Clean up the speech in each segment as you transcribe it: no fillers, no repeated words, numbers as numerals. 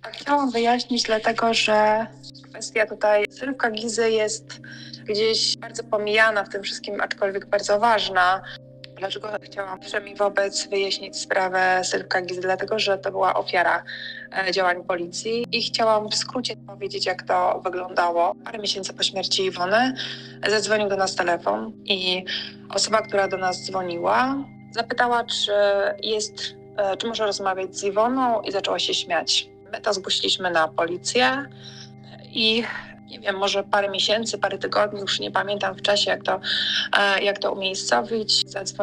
Chciałam wyjaśnić, dlatego że kwestia tutaj Sylwka Gizy jest gdzieś bardzo pomijana w tym wszystkim, aczkolwiek bardzo ważna. Dlaczego chciałam przynajmniej wobec wyjaśnić sprawę Sylwka Gizy? Dlatego, że to była ofiara działań policji i chciałam w skrócie powiedzieć, jak to wyglądało. Parę miesięcy po śmierci Iwony zadzwonił do nas telefon i osoba, która do nas dzwoniła, zapytała, czy może rozmawiać z Iwoną i zaczęła się śmiać. My to zgłosiliśmy na policję i nie wiem, może parę miesięcy, parę tygodni, już nie pamiętam w czasie, jak to umiejscowić.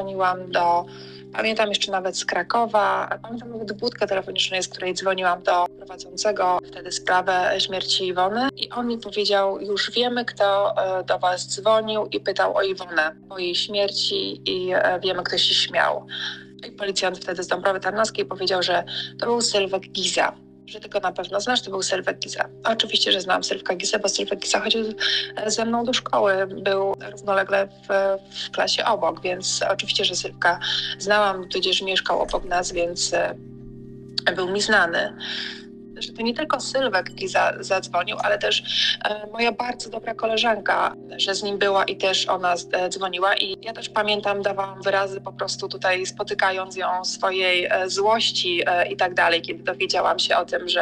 Pamiętam jeszcze nawet z Krakowa, pamiętam nawet budkę telefoniczną, z której dzwoniłam do prowadzącego wtedy sprawę śmierci Iwony i on mi powiedział, już wiemy, kto do was dzwonił i pytał o Iwonę, o jej śmierci i wiemy, kto się śmiał. I policjant wtedy z Dąbrowy Tarnowskiej powiedział, że to był Sylwek Giza. Że ty go na pewno znasz, to był Sylwek Giza. Oczywiście, że znam Sylwka Gizę, bo Sylwek Giza chodził ze mną do szkoły. Był równolegle w klasie obok, więc oczywiście, że Sylwka znałam, tudzież mieszkał obok nas, więc był mi znany. Że to nie tylko Sylwek Giza zadzwonił, ale też moja bardzo dobra koleżanka, że z nim była i też ona dzwoniła. I ja też pamiętam, dawałam wyrazy po prostu tutaj, spotykając ją, swojej złości i tak dalej, kiedy dowiedziałam się o tym,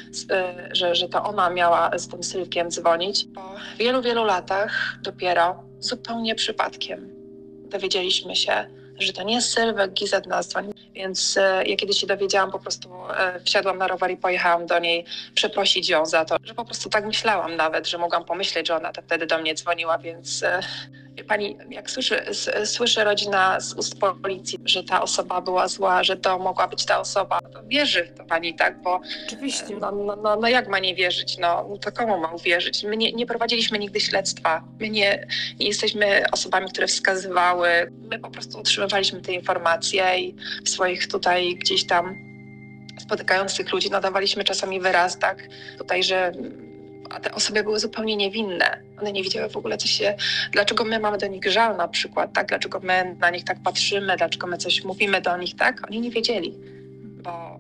że to ona miała z tym Sylwkiem dzwonić. Po wielu, wielu latach dopiero zupełnie przypadkiem dowiedzieliśmy się, że to nie Sylwek Giza do nas dzwonił. Więc ja kiedy się dowiedziałam, po prostu wsiadłam na rower i pojechałam do niej przeprosić ją za to, że po prostu tak myślałam nawet, że mogłam pomyśleć, że ona to wtedy do mnie dzwoniła, więc pani, jak słyszy rodzina z ust policji, że ta osoba była zła, że to mogła być ta osoba, to wierzy w to pani, tak, bo oczywiście. No jak ma nie wierzyć, no to komu ma uwierzyć? My nie prowadziliśmy nigdy śledztwa, my nie jesteśmy osobami, które wskazywały, my po prostu otrzymywaliśmy te informacje i w swoich tutaj gdzieś tam spotykających ludzi nadawaliśmy czasami wyraz, tak, tutaj, że a te osoby były zupełnie niewinne. One nie wiedziały w ogóle, dlaczego my mamy do nich żal na przykład, tak? Dlaczego my na nich tak patrzymy, dlaczego my coś mówimy do nich, tak? Oni nie wiedzieli, bo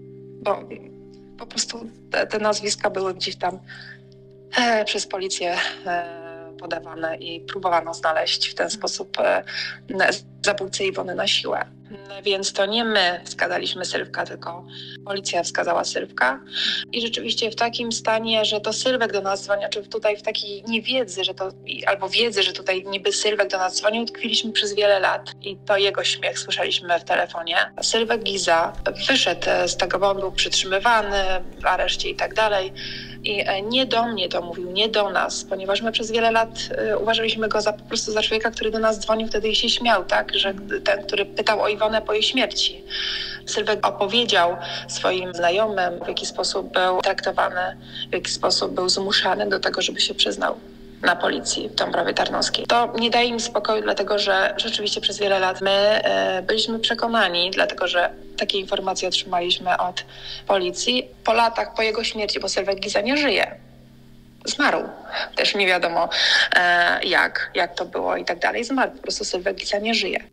po prostu te nazwiska były gdzieś tam przez policję podawane i próbowano znaleźć w ten sposób zabójcę Iwony na siłę. Więc to nie my wskazaliśmy Sylwka, tylko policja wskazała Sylwka. I rzeczywiście w takim stanie, że to Sylwek do nas dzwonił, czy tutaj w takiej niewiedzy, albo wiedzy, że tutaj niby Sylwek do nas dzwonił, tkwiliśmy przez wiele lat i to jego śmiech słyszeliśmy w telefonie. Sylwek Giza wyszedł z tego, bo on był przytrzymywany w areszcie i tak dalej. I nie do mnie to mówił, nie do nas, ponieważ my przez wiele lat uważaliśmy go po prostu za człowieka, który do nas dzwonił wtedy i się śmiał, tak? Że ten, który pytał o Iwonę po jej śmierci. Sylwek opowiedział swoim znajomym, w jaki sposób był traktowany, w jaki sposób był zmuszany do tego, żeby się przyznał na policji w Dąbrowie Tarnowskiej. To nie daje mi spokoju, dlatego że rzeczywiście przez wiele lat my byliśmy przekonani, dlatego że takie informacje otrzymaliśmy od policji po latach, po jego śmierci, bo Sylwek Giza nie żyje. Zmarł. Też nie wiadomo jak to było i tak dalej. Zmarł. Po prostu Sylwek Giza nie żyje.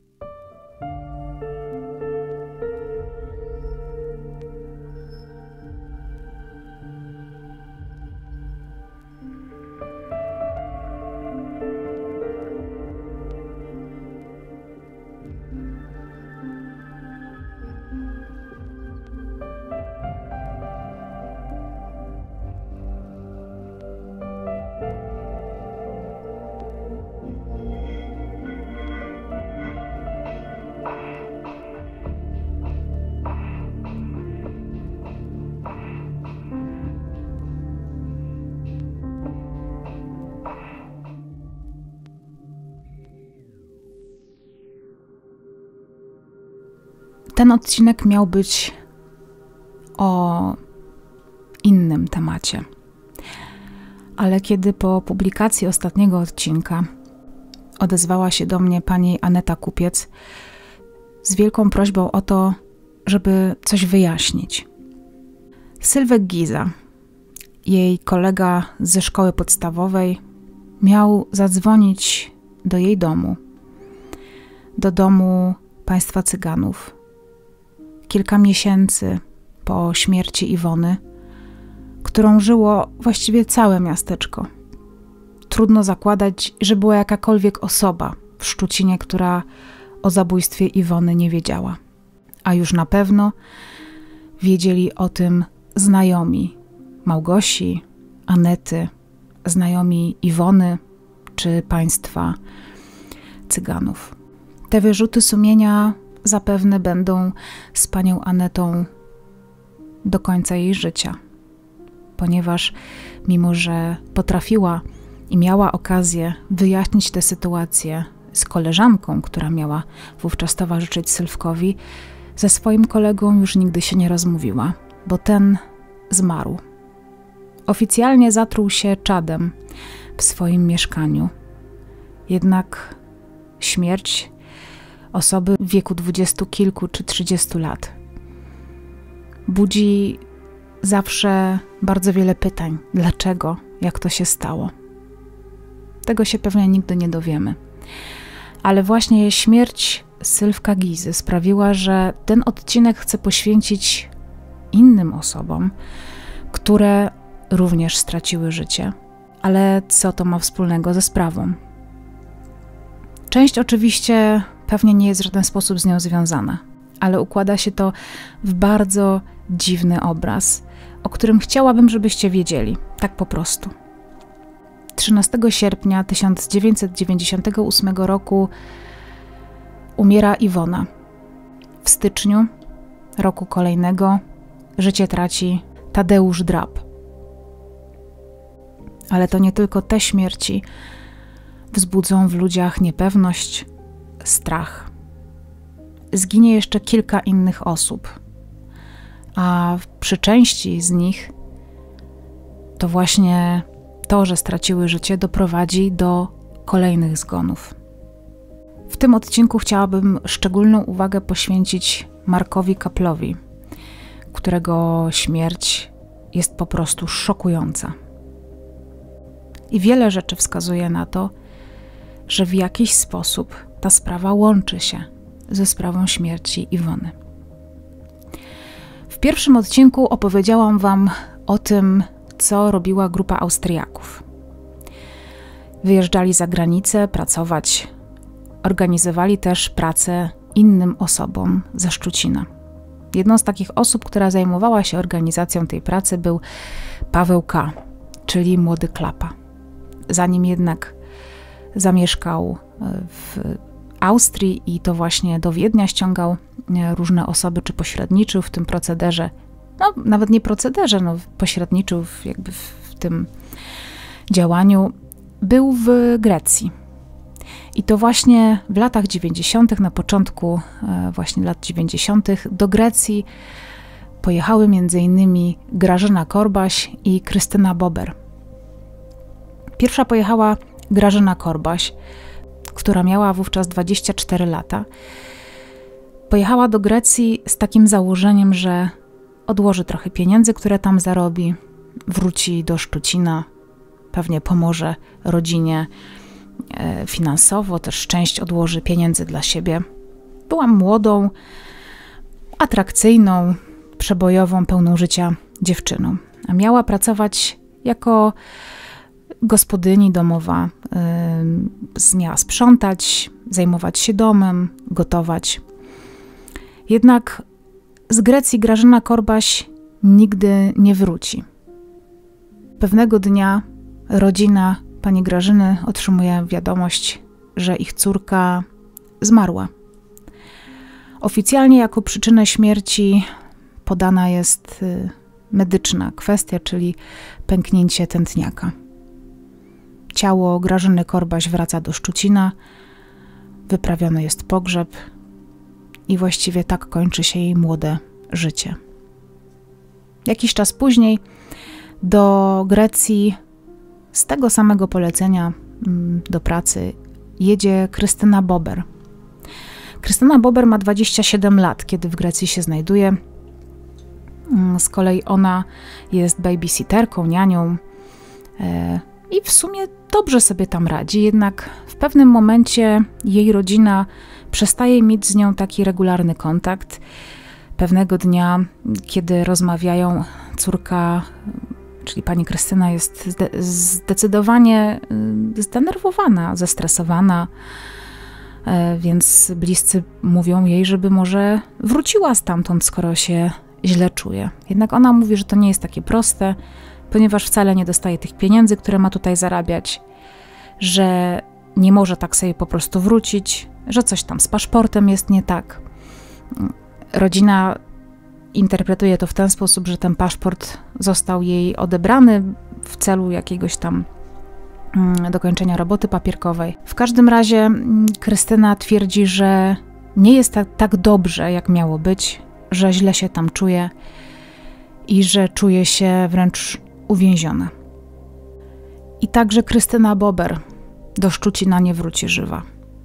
Ten odcinek miał być o innym temacie. Ale kiedy po publikacji ostatniego odcinka odezwała się do mnie pani Aneta Kupiec z wielką prośbą o to, żeby coś wyjaśnić. Sylwek Giza, jej kolega ze szkoły podstawowej, miał zadzwonić do jej domu, do domu państwa Cyganów. Kilka miesięcy po śmierci Iwony którą żyło właściwie całe miasteczko. Trudno zakładać, że była jakakolwiek osoba w Szczucinie, która o zabójstwie Iwony nie wiedziała. A już na pewno wiedzieli o tym znajomi Małgosi, Anety, znajomi Iwony czy państwa Cyganów. Te wyrzuty sumienia zapewne będą z panią Anetą do końca jej życia, ponieważ mimo że potrafiła i miała okazję wyjaśnić tę sytuację z koleżanką, która miała wówczas towarzyszyć Sylwkowi, ze swoim kolegą już nigdy się nie rozmówiła, bo ten zmarł. Oficjalnie zatruł się czadem w swoim mieszkaniu. Jednak śmierć osoby w wieku 20 kilku czy 30 lat budzi zawsze bardzo wiele pytań. Dlaczego? Jak to się stało? Tego się pewnie nigdy nie dowiemy. Ale właśnie śmierć Sylwka Gizy sprawiła, że ten odcinek chcę poświęcić innym osobom, które również straciły życie. Ale co to ma wspólnego ze sprawą? Część oczywiście pewnie nie jest w żaden sposób z nią związana, ale układa się to w bardzo dziwny obraz, o którym chciałabym, żebyście wiedzieli, tak po prostu. 13 sierpnia 1998 roku umiera Iwona. W styczniu roku kolejnego życie traci Tadeusz Drab. Ale to nie tylko te śmierci wzbudzą w ludziach niepewność, strach. Zginie jeszcze kilka innych osób, a przy części z nich to właśnie to, że straciły życie, doprowadzi do kolejnych zgonów. W tym odcinku chciałabym szczególną uwagę poświęcić Markowi Kaplowi, którego śmierć jest po prostu szokująca. I wiele rzeczy wskazuje na to, że w jakiś sposób ta sprawa łączy się ze sprawą śmierci Iwony. W pierwszym odcinku opowiedziałam wam o tym, co robiła grupa Austriaków. Wyjeżdżali za granicę pracować, organizowali też pracę innym osobom ze Szczucina. Jedną z takich osób, która zajmowała się organizacją tej pracy, był Paweł K., czyli młody Klapa. Zanim jednak zamieszkał w Austrii i to właśnie do Wiednia ściągał różne osoby, czy pośredniczył w tym procederze, no nawet nie procederze, no pośredniczył jakby w tym działaniu, był w Grecji. I to właśnie w latach 90., na początku właśnie lat 90. do Grecji pojechały m.in. Grażyna Korbaś i Krystyna Bober. Pierwsza pojechała Grażyna Korbaś, która miała wówczas 24 lata. Pojechała do Grecji z takim założeniem, że odłoży trochę pieniędzy, które tam zarobi, wróci do Szczucina, pewnie pomoże rodzinie finansowo, też część odłoży pieniędzy dla siebie. Była młodą, atrakcyjną, przebojową, pełną życia dziewczyną. A miała pracować jako gospodyni domowa, miała sprzątać, zajmować się domem, gotować. Jednak z Grecji Grażyna Korbaś nigdy nie wróci. Pewnego dnia rodzina pani Grażyny otrzymuje wiadomość, że ich córka zmarła. Oficjalnie jako przyczynę śmierci podana jest medyczna kwestia, czyli pęknięcie tętniaka. Ciało Grażyny Korbaś wraca do Szczucina, wyprawiony jest pogrzeb i właściwie tak kończy się jej młode życie. Jakiś czas później do Grecji z tego samego polecenia do pracy jedzie Krystyna Bober. Krystyna Bober ma 27 lat, kiedy w Grecji się znajduje. Z kolei ona jest babysitterką, nianią i w sumie dobrze sobie tam radzi, jednak w pewnym momencie jej rodzina przestaje mieć z nią taki regularny kontakt. Pewnego dnia, kiedy rozmawiają, córka czyli pani Krystyna, jest zdecydowanie zdenerwowana, zestresowana, więc bliscy mówią jej, żeby może wróciła stamtąd, skoro się źle czuje. Jednak ona mówi, że to nie jest takie proste, ponieważ wcale nie dostaje tych pieniędzy, które ma tutaj zarabiać, że nie może tak sobie po prostu wrócić, że coś tam z paszportem jest nie tak. Rodzina interpretuje to w ten sposób, że ten paszport został jej odebrany w celu jakiegoś tam dokończenia roboty papierkowej. W każdym razie Krystyna twierdzi, że nie jest tak dobrze, jak miało być, że źle się tam czuje i że czuje się wręcz uwięziona. I także Krystyna Bober do Szczucina nie wróci żywa.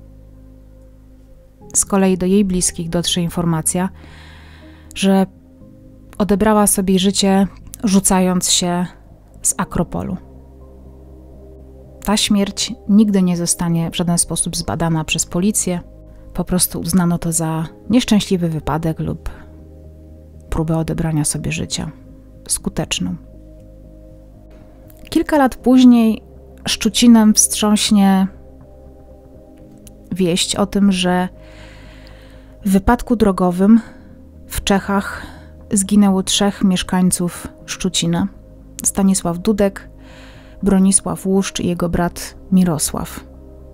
Z kolei do jej bliskich dotrze informacja, że odebrała sobie życie, rzucając się z Akropolu. Ta śmierć nigdy nie zostanie w żaden sposób zbadana przez policję. Po prostu uznano to za nieszczęśliwy wypadek lub próbę odebrania sobie życia. Skuteczną. Kilka lat później Szczucinem wstrząśnie wieść o tym, że w wypadku drogowym w Czechach zginęło 3 mieszkańców Szczucina. Stanisław Dudek, Bronisław Łuszcz i jego brat Mirosław.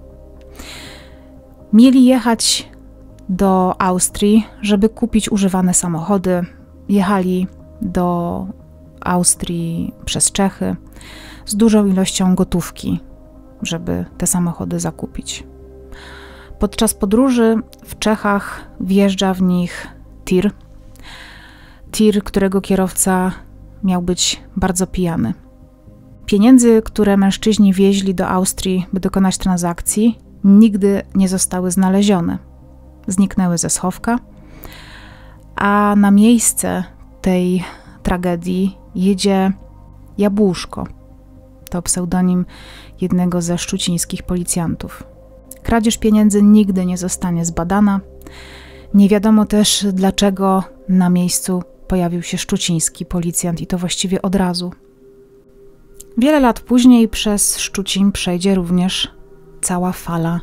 Mieli jechać do Austrii, żeby kupić używane samochody. Jechali do Austrii przez Czechy z dużą ilością gotówki, żeby te samochody zakupić. Podczas podróży w Czechach wjeżdża w nich tir. Tir, którego kierowca miał być bardzo pijany. Pieniędzy, które mężczyźni wieźli do Austrii, by dokonać transakcji, nigdy nie zostały znalezione. Zniknęły ze schowka, a na miejsce tej tragedii jedzie Jabłuszko. To pseudonim jednego ze szczucińskich policjantów. Kradzież pieniędzy nigdy nie zostanie zbadana. Nie wiadomo też, dlaczego na miejscu pojawił się szczuciński policjant i to właściwie od razu. Wiele lat później przez Szczucin przejdzie również cała fala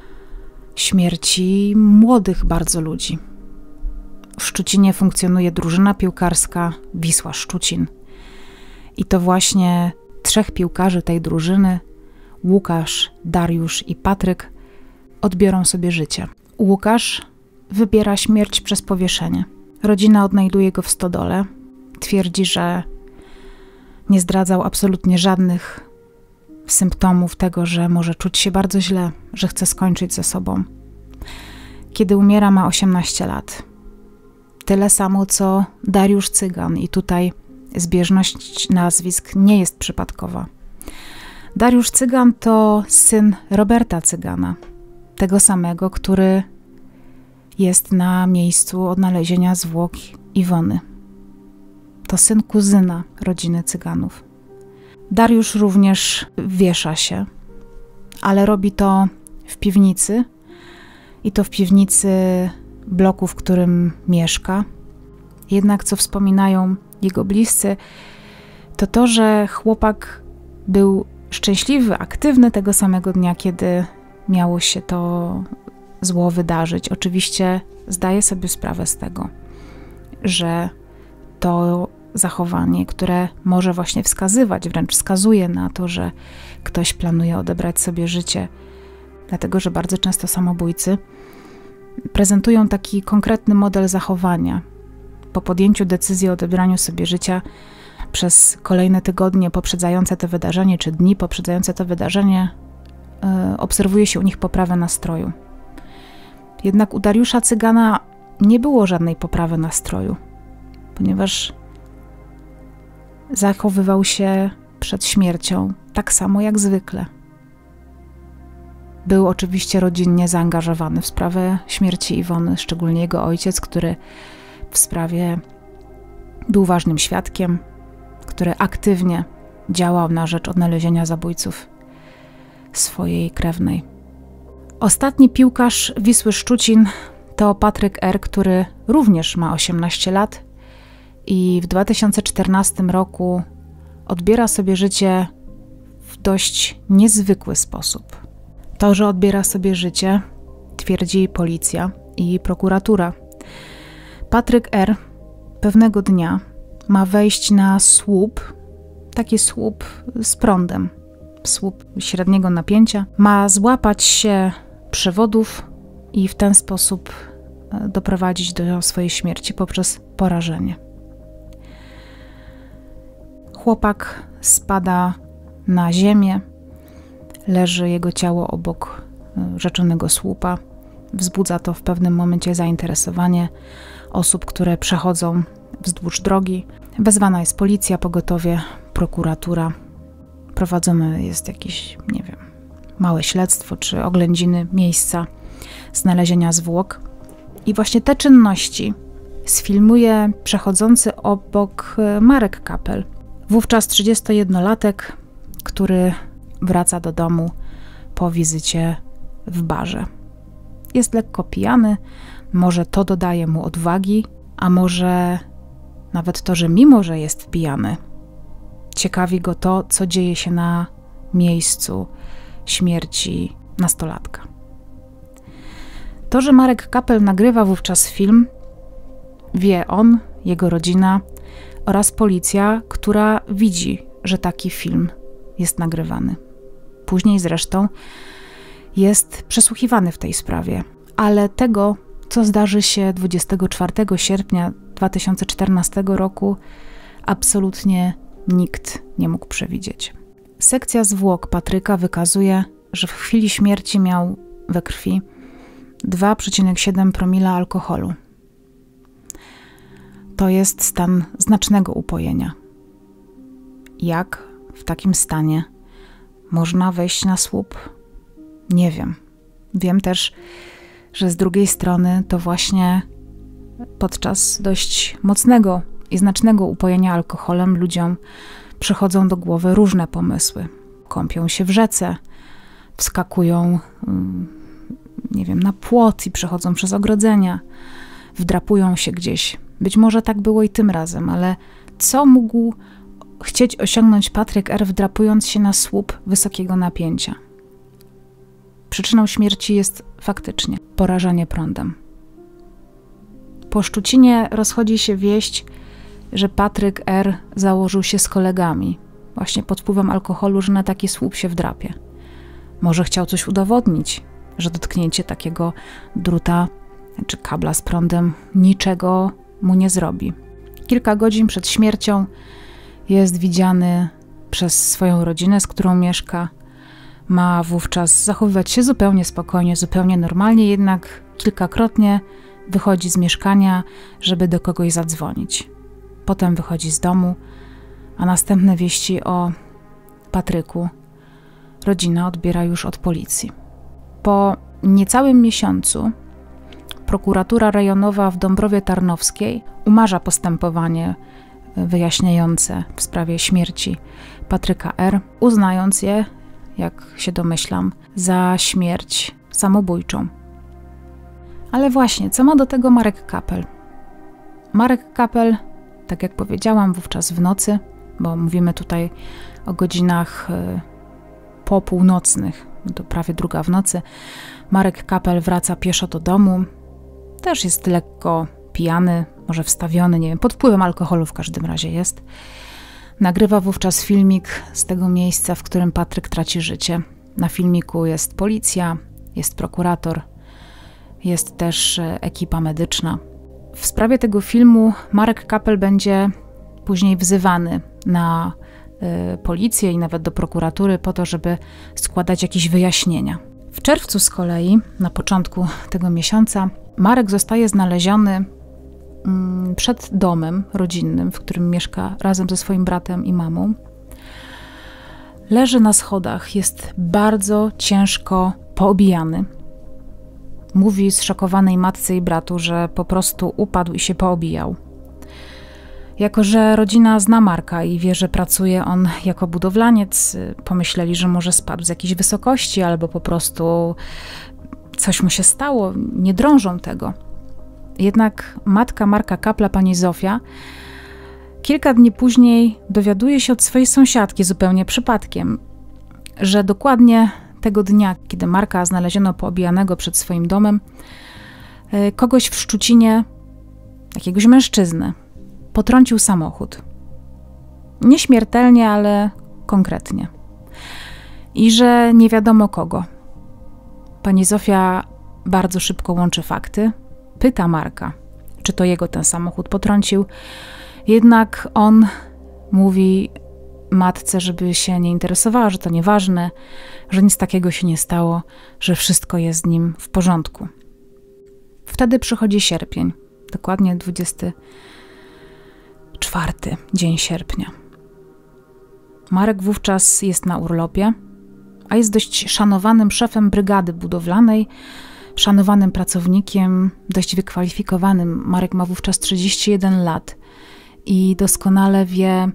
śmierci młodych bardzo ludzi. W Szczucinie funkcjonuje drużyna piłkarska Wisła Szczucin. I to właśnie 3 piłkarzy tej drużyny, Łukasz, Dariusz i Patryk, odbiorą sobie życie. Łukasz wybiera śmierć przez powieszenie. Rodzina odnajduje go w stodole. Twierdzi, że nie zdradzał absolutnie żadnych symptomów tego, że może czuć się bardzo źle, że chce skończyć ze sobą. Kiedy umiera, ma 18 lat. Tyle samo, co Dariusz Cygan i tutaj zbieżność nazwisk nie jest przypadkowa. Dariusz Cygan to syn Roberta Cygana, tego samego, który jest na miejscu odnalezienia zwłok Iwony. To syn kuzyna rodziny Cyganów. Dariusz również wiesza się, ale robi to w piwnicy i to w piwnicy bloku, w którym mieszka. Jednak co wspominają jego bliscy, to to, że chłopak był szczęśliwy, aktywny tego samego dnia, kiedy miało się to zło wydarzyć. Oczywiście zdaje sobie sprawę z tego, że to zachowanie, które może właśnie wskazywać, wręcz wskazuje na to, że ktoś planuje odebrać sobie życie, dlatego że bardzo często samobójcy prezentują taki konkretny model zachowania. Po podjęciu decyzji o odebraniu sobie życia przez kolejne tygodnie poprzedzające to wydarzenie, czy dni poprzedzające to wydarzenie, obserwuje się u nich poprawę nastroju. Jednak u Dariusza Cygana nie było żadnej poprawy nastroju, ponieważ zachowywał się przed śmiercią tak samo jak zwykle. Był oczywiście rodzinnie zaangażowany w sprawę śmierci Iwony, szczególnie jego ojciec, który w sprawie był ważnym świadkiem, który aktywnie działał na rzecz odnalezienia zabójców swojej krewnej. Ostatni piłkarz Wisły Szczucin to Patryk R., który również ma 18 lat i w 2014 roku odbiera sobie życie w dość niezwykły sposób. To, że odbiera sobie życie, twierdzi policja i prokuratura. Patryk R. pewnego dnia ma wejść na słup, taki słup z prądem, słup średniego napięcia. Ma złapać się przewodów i w ten sposób doprowadzić do swojej śmierci poprzez porażenie. Chłopak spada na ziemię, leży jego ciało obok rzeczonego słupa. Wzbudza to w pewnym momencie zainteresowanie osób, które przechodzą wzdłuż drogi. Wezwana jest policja, pogotowie, prokuratura. Prowadzone jest jakieś, nie wiem, małe śledztwo czy oględziny miejsca znalezienia zwłok. I właśnie te czynności sfilmuje przechodzący obok Marek Kapel, wówczas 31-latek, który wraca do domu po wizycie w barze. Jest lekko pijany, może to dodaje mu odwagi, a może nawet to, że mimo, że jest pijany, ciekawi go to, co dzieje się na miejscu śmierci nastolatka. To, że Marek Kapel nagrywa wówczas film, wie on, jego rodzina oraz policja, która widzi, że taki film jest nagrywany. Później zresztą jest przesłuchiwany w tej sprawie, ale tego, co zdarzy się 24 sierpnia 2014 roku, absolutnie nikt nie mógł przewidzieć. Sekcja zwłok Patryka wykazuje, że w chwili śmierci miał we krwi 2,7 promila alkoholu. To jest stan znacznego upojenia. Jak w takim stanie można wejść na słup? Nie wiem. Wiem też, że z drugiej strony to właśnie podczas dość mocnego i znacznego upojenia alkoholem ludziom przychodzą do głowy różne pomysły. Kąpią się w rzece, wskakują, nie wiem, na płot i przechodzą przez ogrodzenia, wdrapują się gdzieś. Być może tak było i tym razem, ale co mógł chcieć osiągnąć Patryk R., wdrapując się na słup wysokiego napięcia? Przyczyną śmierci jest faktycznie porażenie prądem. Po Szczucinie rozchodzi się wieść, że Patryk R. założył się z kolegami, właśnie pod wpływem alkoholu, że na taki słup się wdrapie. Może chciał coś udowodnić, że dotknięcie takiego druta czy kabla z prądem niczego mu nie zrobi. Kilka godzin przed śmiercią jest widziany przez swoją rodzinę, z którą mieszka. Ma wówczas zachowywać się zupełnie spokojnie, zupełnie normalnie, jednak kilkakrotnie wychodzi z mieszkania, żeby do kogoś zadzwonić. Potem wychodzi z domu, a następne wieści o Patryku rodzina odbiera już od policji. Po niecałym miesiącu prokuratura rejonowa w Dąbrowie Tarnowskiej umarza postępowanie wyjaśniające w sprawie śmierci Patryka R., uznając je, jak się domyślam, za śmierć samobójczą. Ale właśnie, co ma do tego Marek Kapel? Marek Kapel, tak jak powiedziałam, wówczas w nocy, bo mówimy tutaj o godzinach popółnocnych, to prawie 2 w nocy, Marek Kapel wraca pieszo do domu, też jest lekko pijany, może wstawiony, nie wiem, pod wpływem alkoholu w każdym razie jest. Nagrywa wówczas filmik z tego miejsca, w którym Patryk traci życie. Na filmiku jest policja, jest prokurator, jest też ekipa medyczna. W sprawie tego filmu Marek Kapel będzie później wzywany na policję i nawet do prokuratury po to, żeby składać jakieś wyjaśnienia. W czerwcu z kolei, na początku tego miesiąca, Marek zostaje znaleziony przed domem rodzinnym, w którym mieszka razem ze swoim bratem i mamą. Leży na schodach, jest bardzo ciężko poobijany. Mówi zszokowanej matce i bratu, że po prostu upadł i się poobijał. Jako że rodzina zna Marka i wie, że pracuje on jako budowlaniec, pomyśleli, że może spadł z jakiejś wysokości albo po prostu coś mu się stało, nie drążą tego. Jednak matka Marka Kapla, pani Zofia, Kilka dni później dowiaduje się od swojej sąsiadki zupełnie przypadkiem, że dokładnie tego dnia, kiedy Marka znaleziono poobijanego przed swoim domem, kogoś w Szczucinie, jakiegoś mężczyznę, potrącił samochód. Nieśmiertelnie, ale konkretnie. I że nie wiadomo kogo. Pani Zofia bardzo szybko łączy fakty, pyta Marka, czy to jego ten samochód potrącił. Jednak on mówi matce, żeby się nie interesowała, że to nieważne, że nic takiego się nie stało, że wszystko jest z nim w porządku. Wtedy przychodzi sierpień, dokładnie 24 dzień sierpnia. Marek wówczas jest na urlopie, a jest dość szanowanym szefem brygady budowlanej, szanowanym pracownikiem, dość wykwalifikowanym. Marek ma wówczas 31 lat i doskonale wie,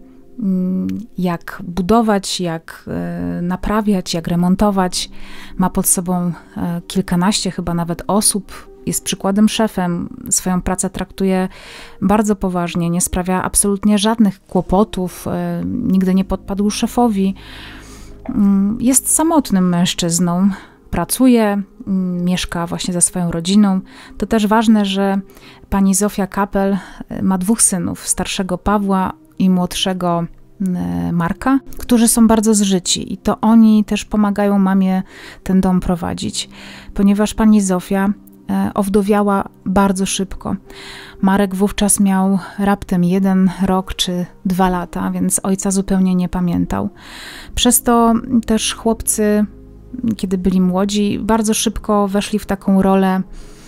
jak budować, jak naprawiać, jak remontować. Ma pod sobą kilkanaście chyba nawet osób. Jest przykładem szefem, swoją pracę traktuje bardzo poważnie, nie sprawia absolutnie żadnych kłopotów, nigdy nie podpadł szefowi. Jest samotnym mężczyzną, pracuje, mieszka właśnie ze swoją rodziną. To też ważne, że pani Zofia Kapel ma 2 synów, starszego Pawła i młodszego Marka, którzy są bardzo zżyci i to oni też pomagają mamie ten dom prowadzić, ponieważ pani Zofia owdowiała bardzo szybko. Marek wówczas miał raptem 1 rok czy 2 lata, więc ojca zupełnie nie pamiętał. Przez to też chłopcy, kiedy byli młodzi, bardzo szybko weszli w taką rolę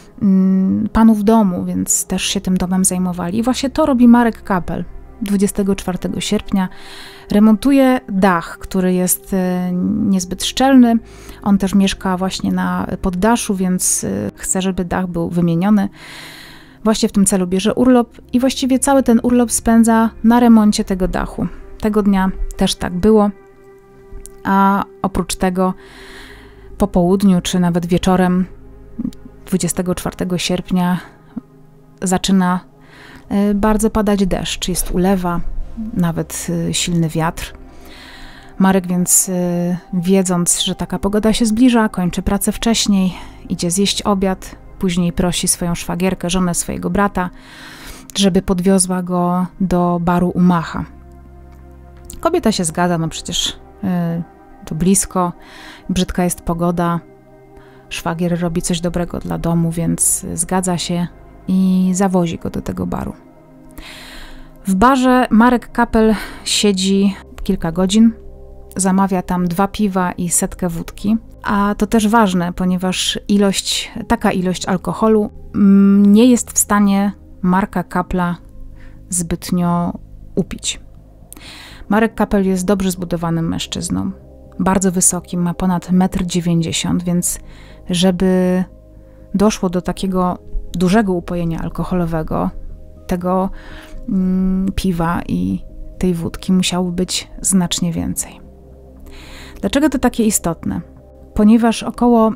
panów domu, więc też się tym domem zajmowali. I właśnie to robi Marek Kapel. 24 sierpnia remontuje dach, który jest niezbyt szczelny. On też mieszka właśnie na poddaszu, więc chce, żeby dach był wymieniony. Właśnie w tym celu bierze urlop i właściwie cały ten urlop spędza na remoncie tego dachu. Tego dnia też tak było, a oprócz tego po południu czy nawet wieczorem 24 sierpnia zaczyna bardzo padać deszcz, jest ulewa, nawet silny wiatr. Marek więc, wiedząc, że taka pogoda się zbliża, kończy pracę wcześniej, idzie zjeść obiad, później prosi swoją szwagierkę, żonę swojego brata, żeby podwiozła go do baru u Macha. Kobieta się zgadza, no przecież to blisko, brzydka jest pogoda, szwagier robi coś dobrego dla domu, więc zgadza się i zawozi go do tego baru. W barze Marek Kapel siedzi kilka godzin, zamawia tam 2 piwa i 100 wódki, a to też ważne, ponieważ taka ilość alkoholu nie jest w stanie Marka Kapla zbytnio upić. Marek Kapel jest dobrze zbudowanym mężczyzną, bardzo wysokim, ma ponad 1,90 m, więc żeby doszło do takiego dużego upojenia alkoholowego, tego piwa i tej wódki musiało być znacznie więcej. Dlaczego to takie istotne? Ponieważ około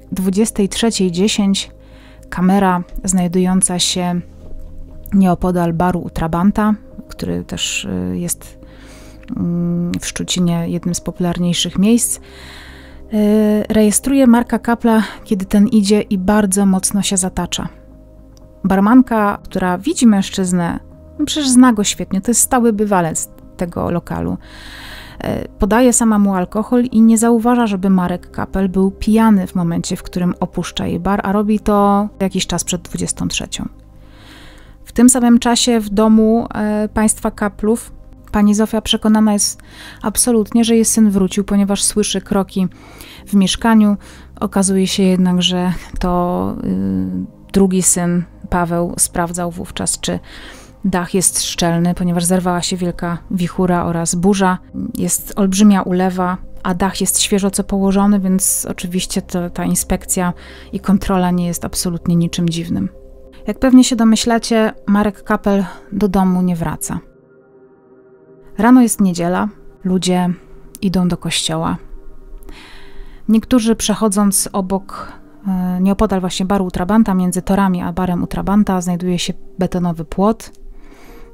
23:10 kamera znajdująca się nieopodal baru u Trabanta, który też jest w Szczucinie jednym z popularniejszych miejsc, rejestruje Marka Kapla, kiedy ten idzie i bardzo mocno się zatacza. Barmanka, która widzi mężczyznę, przecież zna go świetnie, to jest stały bywalec tego lokalu, podaje sama mu alkohol i nie zauważa, żeby Marek Kapel był pijany w momencie, w którym opuszcza jej bar, a robi to jakiś czas przed 23. W tym samym czasie w domu państwa Kaplów pani Zofia przekonana jest absolutnie, że jej syn wrócił, ponieważ słyszy kroki w mieszkaniu. Okazuje się jednak, że to drugi syn, Paweł, sprawdzał wówczas, czy dach jest szczelny, ponieważ zerwała się wielka wichura oraz burza. Jest olbrzymia ulewa, a dach jest świeżo co położony, więc oczywiście ta inspekcja i kontrola nie jest absolutnie niczym dziwnym. Jak pewnie się domyślacie, Marek Kapel do domu nie wraca. Rano jest niedziela, ludzie idą do kościoła. Niektórzy przechodząc obok, nieopodal właśnie baru u Trabanta, między torami a barem u Trabanta znajduje się betonowy płot.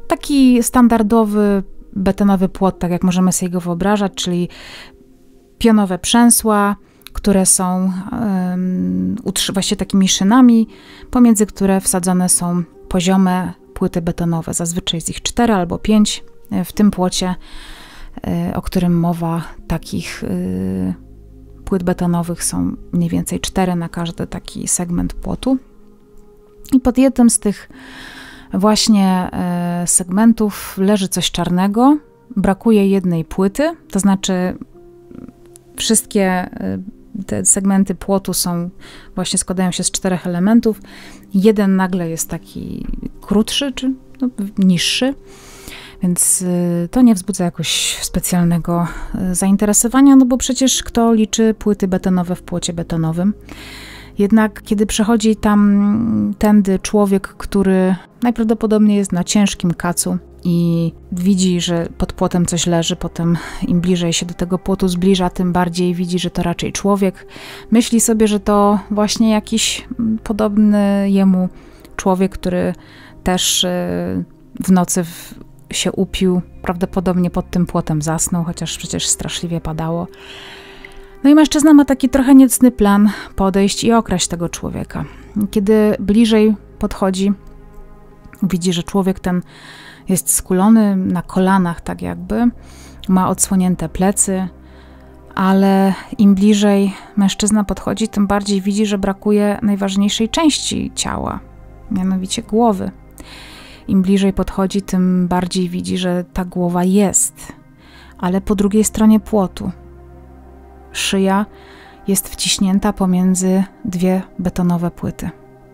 taki standardowy betonowy płot, tak jak możemy sobie go wyobrażać, czyli pionowe przęsła, które są właściwie takimi szynami, pomiędzy które wsadzone są poziome płyty betonowe. Zazwyczaj jest ich 4 albo 5. W tym płocie, o którym mowa, takich płyt betonowych są mniej więcej 4 na każdy taki segment płotu. I pod jednym z tych właśnie segmentów leży coś czarnego. Brakuje jednej płyty, to znaczy wszystkie te segmenty płotu składają się z 4 elementów. Jeden nagle jest taki krótszy, czy niższy, więc to nie wzbudza jakoś specjalnego zainteresowania, no bo przecież kto liczy płyty betonowe w płocie betonowym? Jednak kiedy przechodzi tędy człowiek, który najprawdopodobniej jest na ciężkim kacu i widzi, że pod płotem coś leży, potem im bliżej się do tego płotu zbliża, tym bardziej widzi, że to raczej człowiek. Myśli sobie, że to właśnie jakiś podobny jemu człowiek, który też w nocy się upił, prawdopodobnie pod tym płotem zasnął, chociaż przecież straszliwie padało. No i mężczyzna ma taki trochę niecny plan podejść i okraść tego człowieka. Kiedy bliżej podchodzi, widzi, że człowiek ten jest skulony na kolanach, tak jakby, ma odsłonięte plecy, ale im bliżej mężczyzna podchodzi, tym bardziej widzi, że brakuje najważniejszej części ciała, mianowicie głowy. Im bliżej podchodzi, tym bardziej widzi, że ta głowa jest, ale po drugiej stronie płotu. Szyja jest wciśnięta pomiędzy 2 betonowe płyty.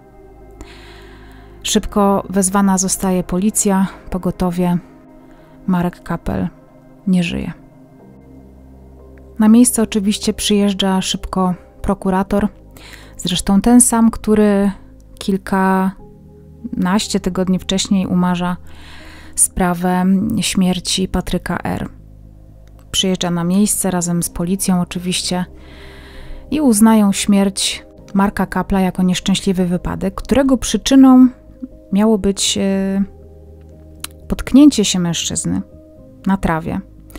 Szybko wezwana zostaje policja, pogotowie. Marek Kapel nie żyje. Na miejsce oczywiście przyjeżdża szybko prokurator, zresztą ten sam, który kilkanaście tygodni wcześniej umarza sprawę śmierci Patryka R. Przyjeżdża na miejsce razem z policją oczywiście i uznają śmierć Marka Kapla jako nieszczęśliwy wypadek, którego przyczyną miało być potknięcie się mężczyzny na trawie.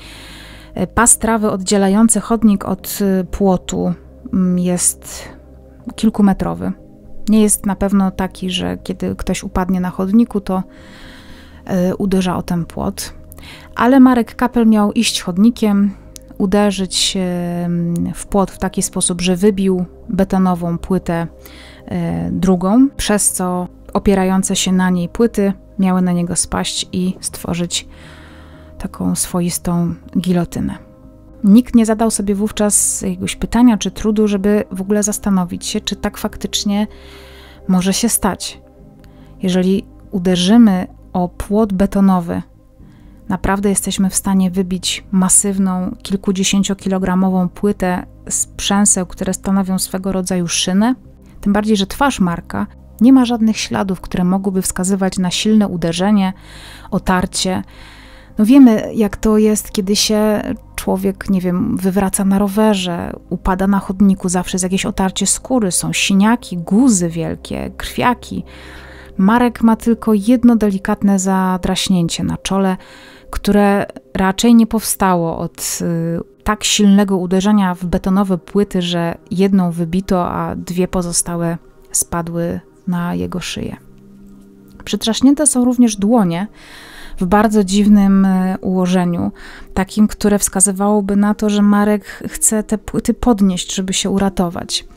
Pas trawy oddzielający chodnik od płotu jest kilkumetrowy. Nie jest na pewno taki, że kiedy ktoś upadnie na chodniku, to uderza o ten płot. Ale Marek Kapel miał iść chodnikiem, uderzyć w płot w taki sposób, że wybił betonową płytę drugą, przez co opierające się na niej płyty miały na niego spaść i stworzyć taką swoistą gilotynę. Nikt nie zadał sobie wówczas jakiegoś pytania czy trudu, żeby w ogóle zastanowić się, czy tak faktycznie może się stać. Jeżeli uderzymy o płot betonowy, naprawdę jesteśmy w stanie wybić masywną, kilkudziesięciokilogramową płytę z przęseł, które stanowią swego rodzaju szynę. Tym bardziej, że twarz Marka nie ma żadnych śladów, które mogłyby wskazywać na silne uderzenie, otarcie. No wiemy, jak to jest, kiedy się człowiek, nie wiem, wywraca na rowerze, upada na chodniku, zawsze jest jakieś otarcie skóry, są siniaki, guzy wielkie, krwiaki. Marek ma tylko jedno delikatne zadraśnięcie na czole, które raczej nie powstało od tak silnego uderzenia w betonowe płyty, że jedną wybito, a 2 pozostałe spadły na jego szyję. Przytrzaśnięte są również dłonie w bardzo dziwnym ułożeniu, takim, które wskazywałoby na to, że Marek chce te płyty podnieść, żeby się uratować.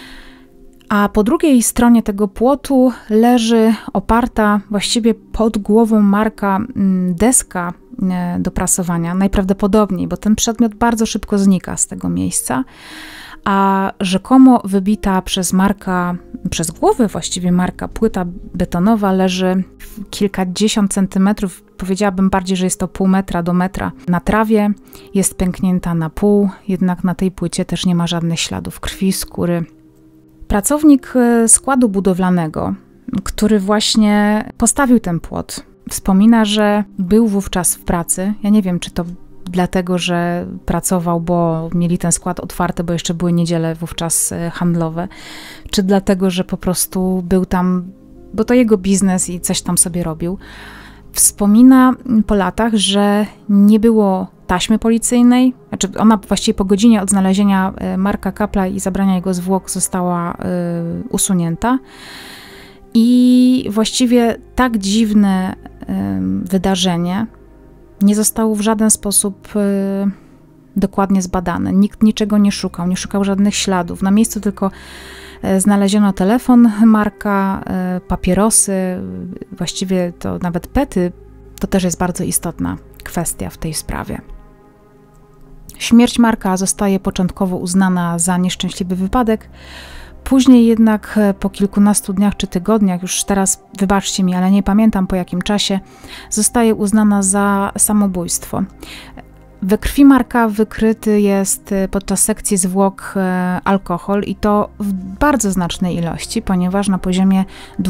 A po drugiej stronie tego płotu leży oparta właściwie pod głową Marka deska do prasowania, najprawdopodobniej, bo ten przedmiot bardzo szybko znika z tego miejsca, a rzekomo wybita przez głowę właściwie Marka płyta betonowa leży kilkadziesiąt centymetrów, powiedziałabym bardziej, że jest to pół metra do metra na trawie, jest pęknięta na pół, jednak na tej płycie też nie ma żadnych śladów krwi, skóry. Pracownik składu budowlanego, który właśnie postawił ten płot, wspomina, że był wówczas w pracy. Ja nie wiem, czy to dlatego, że pracował, bo mieli ten skład otwarty, bo jeszcze były niedziele wówczas handlowe, czy dlatego, że po prostu był tam, bo to jego biznes i coś tam sobie robił. Wspomina po latach, że nie było taśmy policyjnej, znaczy ona właściwie po godzinie od znalezienia Marka Kappla i zabrania jego zwłok została usunięta. I właściwie tak dziwne wydarzenie nie zostało w żaden sposób dokładnie zbadane. Nikt niczego nie szukał żadnych śladów. Na miejscu tylko znaleziono telefon Marka, papierosy, właściwie to nawet pety. To też jest bardzo istotna kwestia w tej sprawie. Śmierć Marka zostaje początkowo uznana za nieszczęśliwy wypadek, później jednak po kilkunastu dniach czy tygodniach, już teraz wybaczcie mi, ale nie pamiętam po jakim czasie, zostaje uznana za samobójstwo. We krwi Marka wykryty jest podczas sekcji zwłok alkohol i to w bardzo znacznej ilości, ponieważ na poziomie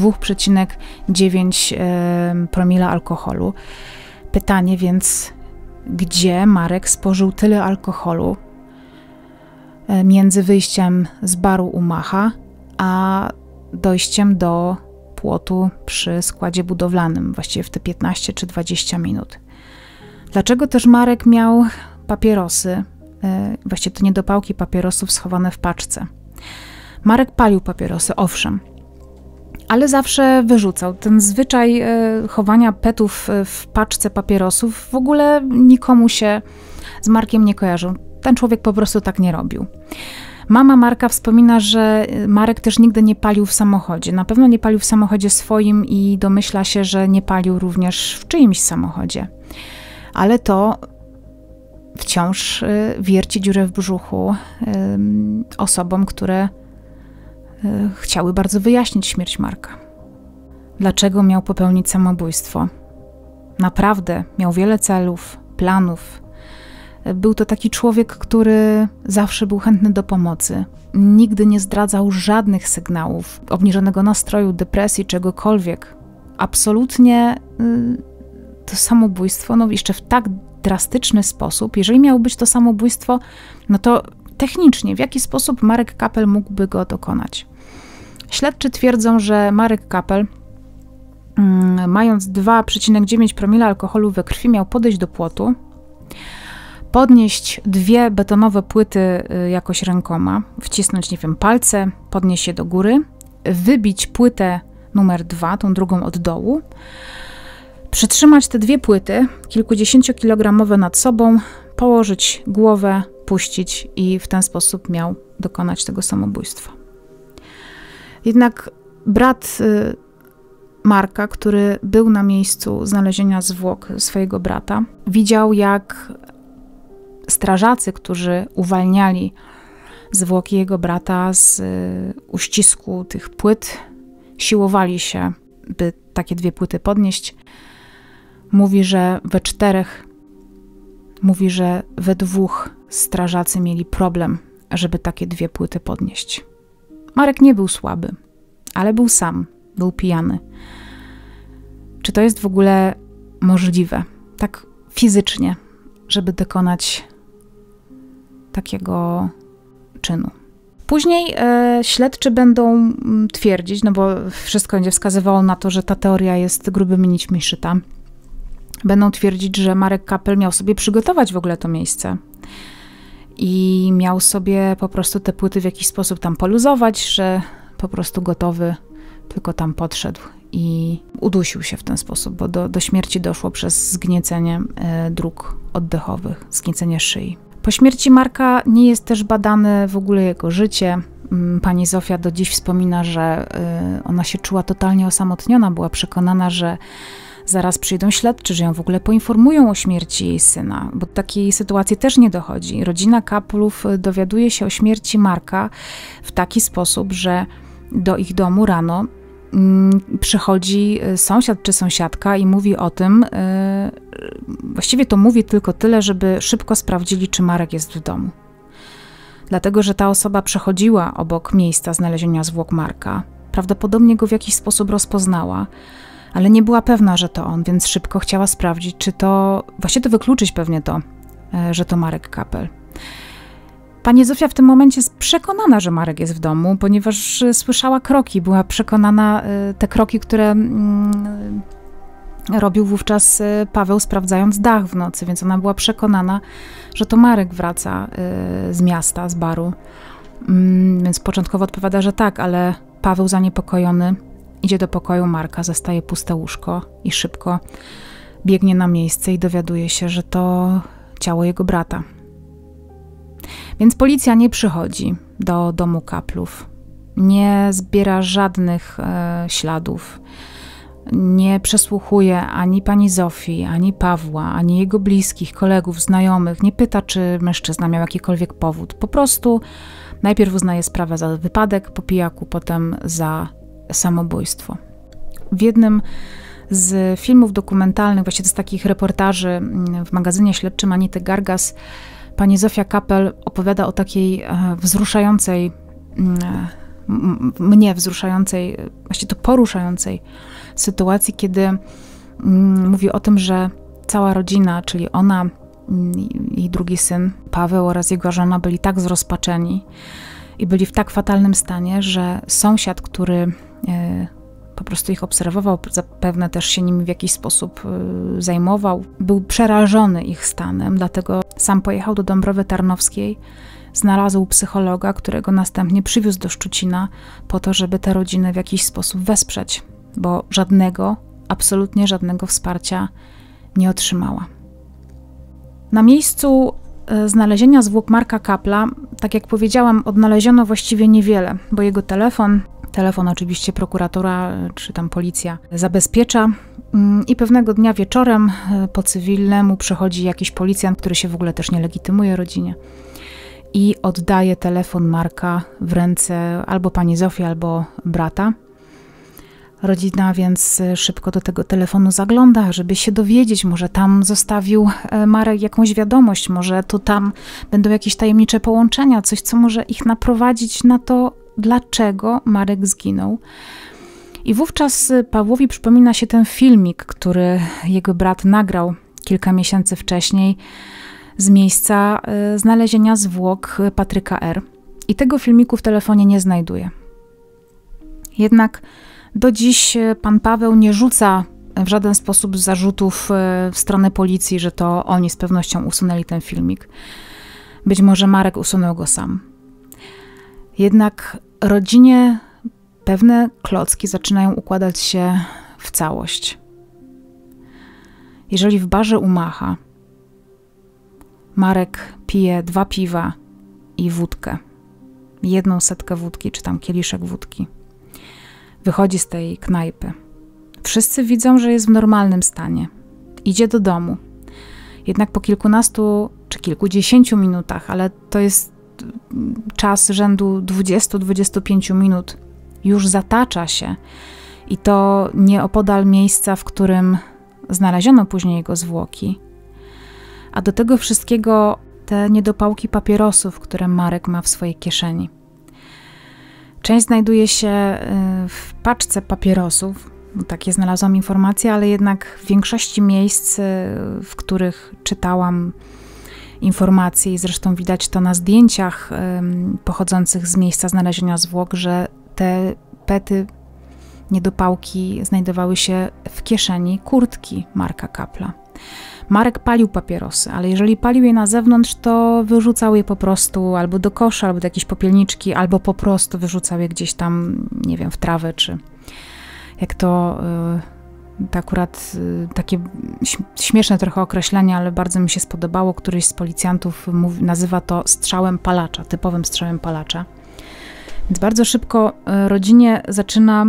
2,9 promila alkoholu. Pytanie więc, gdzie Marek spożył tyle alkoholu między wyjściem z baru u Macha, a dojściem do płotu przy składzie budowlanym, właściwie w te 15 czy 20 minut. Dlaczego też Marek miał papierosy, właściwie to niedopałki papierosów schowane w paczce? Marek palił papierosy, owszem, ale zawsze wyrzucał. Ten zwyczaj chowania petów w paczce papierosów w ogóle nikomu się z Markiem nie kojarzył. Ten człowiek po prostu tak nie robił. Mama Marka wspomina, że Marek też nigdy nie palił w samochodzie. Na pewno nie palił w samochodzie swoim i domyśla się, że nie palił również w czyimś samochodzie. Ale to wciąż wierci dziurę w brzuchu osobom, które chciały bardzo wyjaśnić śmierć Marka. Dlaczego miał popełnić samobójstwo? Naprawdę miał wiele celów, planów. Był to taki człowiek, który zawsze był chętny do pomocy. Nigdy nie zdradzał żadnych sygnałów obniżonego nastroju, depresji, czegokolwiek. Absolutnie to samobójstwo, no jeszcze w tak drastyczny sposób, jeżeli miało być to samobójstwo, no to technicznie, w jaki sposób Marek Kappel mógłby go dokonać? Śledczy twierdzą, że Marek Kappel, mając 2,9 promila alkoholu we krwi, miał podejść do płotu, podnieść 2 betonowe płyty jakoś rękoma, wcisnąć, nie wiem, palce, podnieść je do góry, wybić płytę numer 2, tą drugą od dołu, przytrzymać te 2 płyty, kilkudziesięciokilogramowe nad sobą, położyć głowę, puścić i w ten sposób miał dokonać tego samobójstwa. Jednak brat Marka, który był na miejscu znalezienia zwłok swojego brata, widział, jak strażacy, którzy uwalniali zwłoki jego brata z uścisku tych płyt, siłowali się, by takie 2 płyty podnieść. Mówi, że we 2 strażacy mieli problem, żeby takie 2 płyty podnieść. Marek nie był słaby, ale był sam, był pijany. Czy to jest w ogóle możliwe, tak fizycznie, żeby dokonać takiego czynu? Później śledczy będą twierdzić, no bo wszystko będzie wskazywało na to, że ta teoria jest grubymi nićmi szyta. Będą twierdzić, że Marek Kappel miał sobie przygotować w ogóle to miejsce i miał sobie po prostu te płyty w jakiś sposób tam poluzować, że po prostu gotowy tylko tam podszedł i udusił się w ten sposób, bo do śmierci doszło przez zgniecenie dróg oddechowych, zgniecenie szyi. Po śmierci Marka nie jest też badane w ogóle jego życie. Pani Zofia do dziś wspomina, że ona się czuła totalnie osamotniona, była przekonana, że zaraz przyjdą śledczy, że ją w ogóle poinformują o śmierci jej syna, bo do takiej sytuacji też nie dochodzi. Rodzina Kapplów dowiaduje się o śmierci Marka w taki sposób, że do ich domu rano przychodzi sąsiad czy sąsiadka i mówi o tym, właściwie to mówi tylko tyle, żeby szybko sprawdzili, czy Marek jest w domu. Dlatego, że ta osoba przechodziła obok miejsca znalezienia zwłok Marka, prawdopodobnie go w jakiś sposób rozpoznała, ale nie była pewna, że to on, więc szybko chciała sprawdzić, czy to, właściwie to wykluczyć pewnie to, że to Marek Kappel. Pani Zofia w tym momencie jest przekonana, że Marek jest w domu, ponieważ słyszała kroki, była przekonana, te kroki, które robił wówczas Paweł, sprawdzając dach w nocy, więc ona była przekonana, że to Marek wraca z miasta, z baru. Więc początkowo odpowiada, że tak, ale Paweł zaniepokojony idzie do pokoju Marka, zastaje puste łóżko i szybko biegnie na miejsce i dowiaduje się, że to ciało jego brata. Więc policja nie przychodzi do domu Kaplów, nie zbiera żadnych śladów, nie przesłuchuje ani pani Zofii, ani Pawła, ani jego bliskich, kolegów, znajomych, nie pyta, czy mężczyzna miał jakikolwiek powód. Po prostu najpierw uznaje sprawę za wypadek po pijaku, potem za samobójstwo. W jednym z filmów dokumentalnych, właściwie z takich reportaży w magazynie śledczym Anity Gargas, pani Zofia Kapel opowiada o takiej wzruszającej, właściwie to poruszającej sytuacji, kiedy mówi o tym, że cała rodzina, czyli ona, jej drugi syn Paweł oraz jego żona byli tak zrozpaczeni i byli w tak fatalnym stanie, że sąsiad, który po prostu ich obserwował, zapewne też się nimi w jakiś sposób zajmował, był przerażony ich stanem, dlatego sam pojechał do Dąbrowy Tarnowskiej, znalazł psychologa, którego następnie przywiózł do Szczucina po to, żeby tę rodzinę w jakiś sposób wesprzeć, bo absolutnie żadnego wsparcia nie otrzymała. Na miejscu znalezienia zwłok Marka Kapla, tak jak powiedziałam, odnaleziono właściwie niewiele, bo jego telefon oczywiście prokuratura czy tam policja zabezpiecza i pewnego dnia wieczorem po cywilnemu przychodzi jakiś policjant, który się w ogóle też nie legitymuje rodzinie i oddaje telefon Marka w ręce albo pani Zofii, albo brata. Rodzina więc szybko do tego telefonu zagląda, żeby się dowiedzieć, może tam zostawił Marek jakąś wiadomość, może to tam będą jakieś tajemnicze połączenia, coś, co może ich naprowadzić na to, dlaczego Marek zginął. I wówczas Pawłowi przypomina się ten filmik, który jego brat nagrał kilka miesięcy wcześniej z miejsca znalezienia zwłok Patryka R. I tego filmiku w telefonie nie znajduje. Jednak do dziś pan Paweł nie rzuca w żaden sposób zarzutów w stronę policji, że to oni z pewnością usunęli ten filmik. Być może Marek usunął go sam. Jednak rodzinie pewne klocki zaczynają układać się w całość. Jeżeli w barze u Macha Marek pije 2 piwa i wódkę, 1 setkę wódki, czy tam kieliszek wódki, wychodzi z tej knajpy. Wszyscy widzą, że jest w normalnym stanie. Idzie do domu. Jednak po kilkunastu czy kilkudziesięciu minutach, ale to jest czas rzędu 20-25 minut, już zatacza się i to nieopodal miejsca, w którym znaleziono później jego zwłoki. A do tego wszystkiego te niedopałki papierosów, które Marek ma w swojej kieszeni. Część znajduje się w paczce papierosów, takie znalazłam informacje, ale jednak w większości miejsc, w których czytałam informacje i zresztą widać to na zdjęciach pochodzących z miejsca znalezienia zwłok, że te pety, niedopałki znajdowały się w kieszeni kurtki Marka Kapla. Marek palił papierosy, ale jeżeli palił je na zewnątrz, to wyrzucał je po prostu albo do kosza, albo do jakiejś popielniczki, albo po prostu wyrzucał je gdzieś tam, nie wiem, w trawę, czy jak to akurat takie śmieszne trochę określenie, ale bardzo mi się spodobało. Któryś z policjantów nazywa to strzałem palacza, typowym strzałem palacza. Więc bardzo szybko rodzinie zaczyna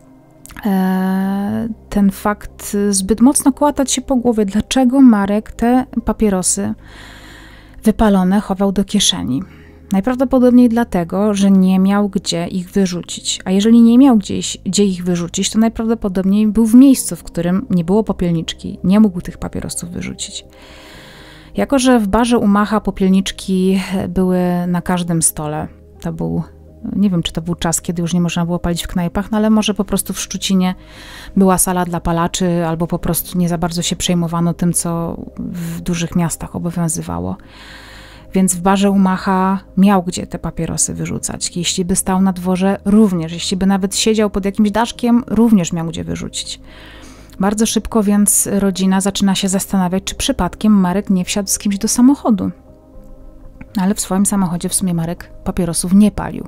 ten fakt zbyt mocno kołatać się po głowie. Dlaczego Marek te papierosy wypalone chował do kieszeni? Najprawdopodobniej dlatego, że nie miał gdzie ich wyrzucić. A jeżeli nie miał gdzie ich wyrzucić, to najprawdopodobniej był w miejscu, w którym nie było popielniczki, nie mógł tych papierosów wyrzucić. Jako że w barze u Macha popielniczki były na każdym stole, to był, nie wiem, czy to był czas, kiedy już nie można było palić w knajpach, no ale może po prostu w Szczucinie była sala dla palaczy, albo po prostu nie za bardzo się przejmowano tym, co w dużych miastach obowiązywało. Więc w barze u Macha miał gdzie te papierosy wyrzucać. Jeśli by stał na dworze, również. Jeśli by nawet siedział pod jakimś daszkiem, również miał gdzie wyrzucić. Bardzo szybko więc rodzina zaczyna się zastanawiać, czy przypadkiem Marek nie wsiadł z kimś do samochodu. Ale w swoim samochodzie w sumie Marek papierosów nie palił.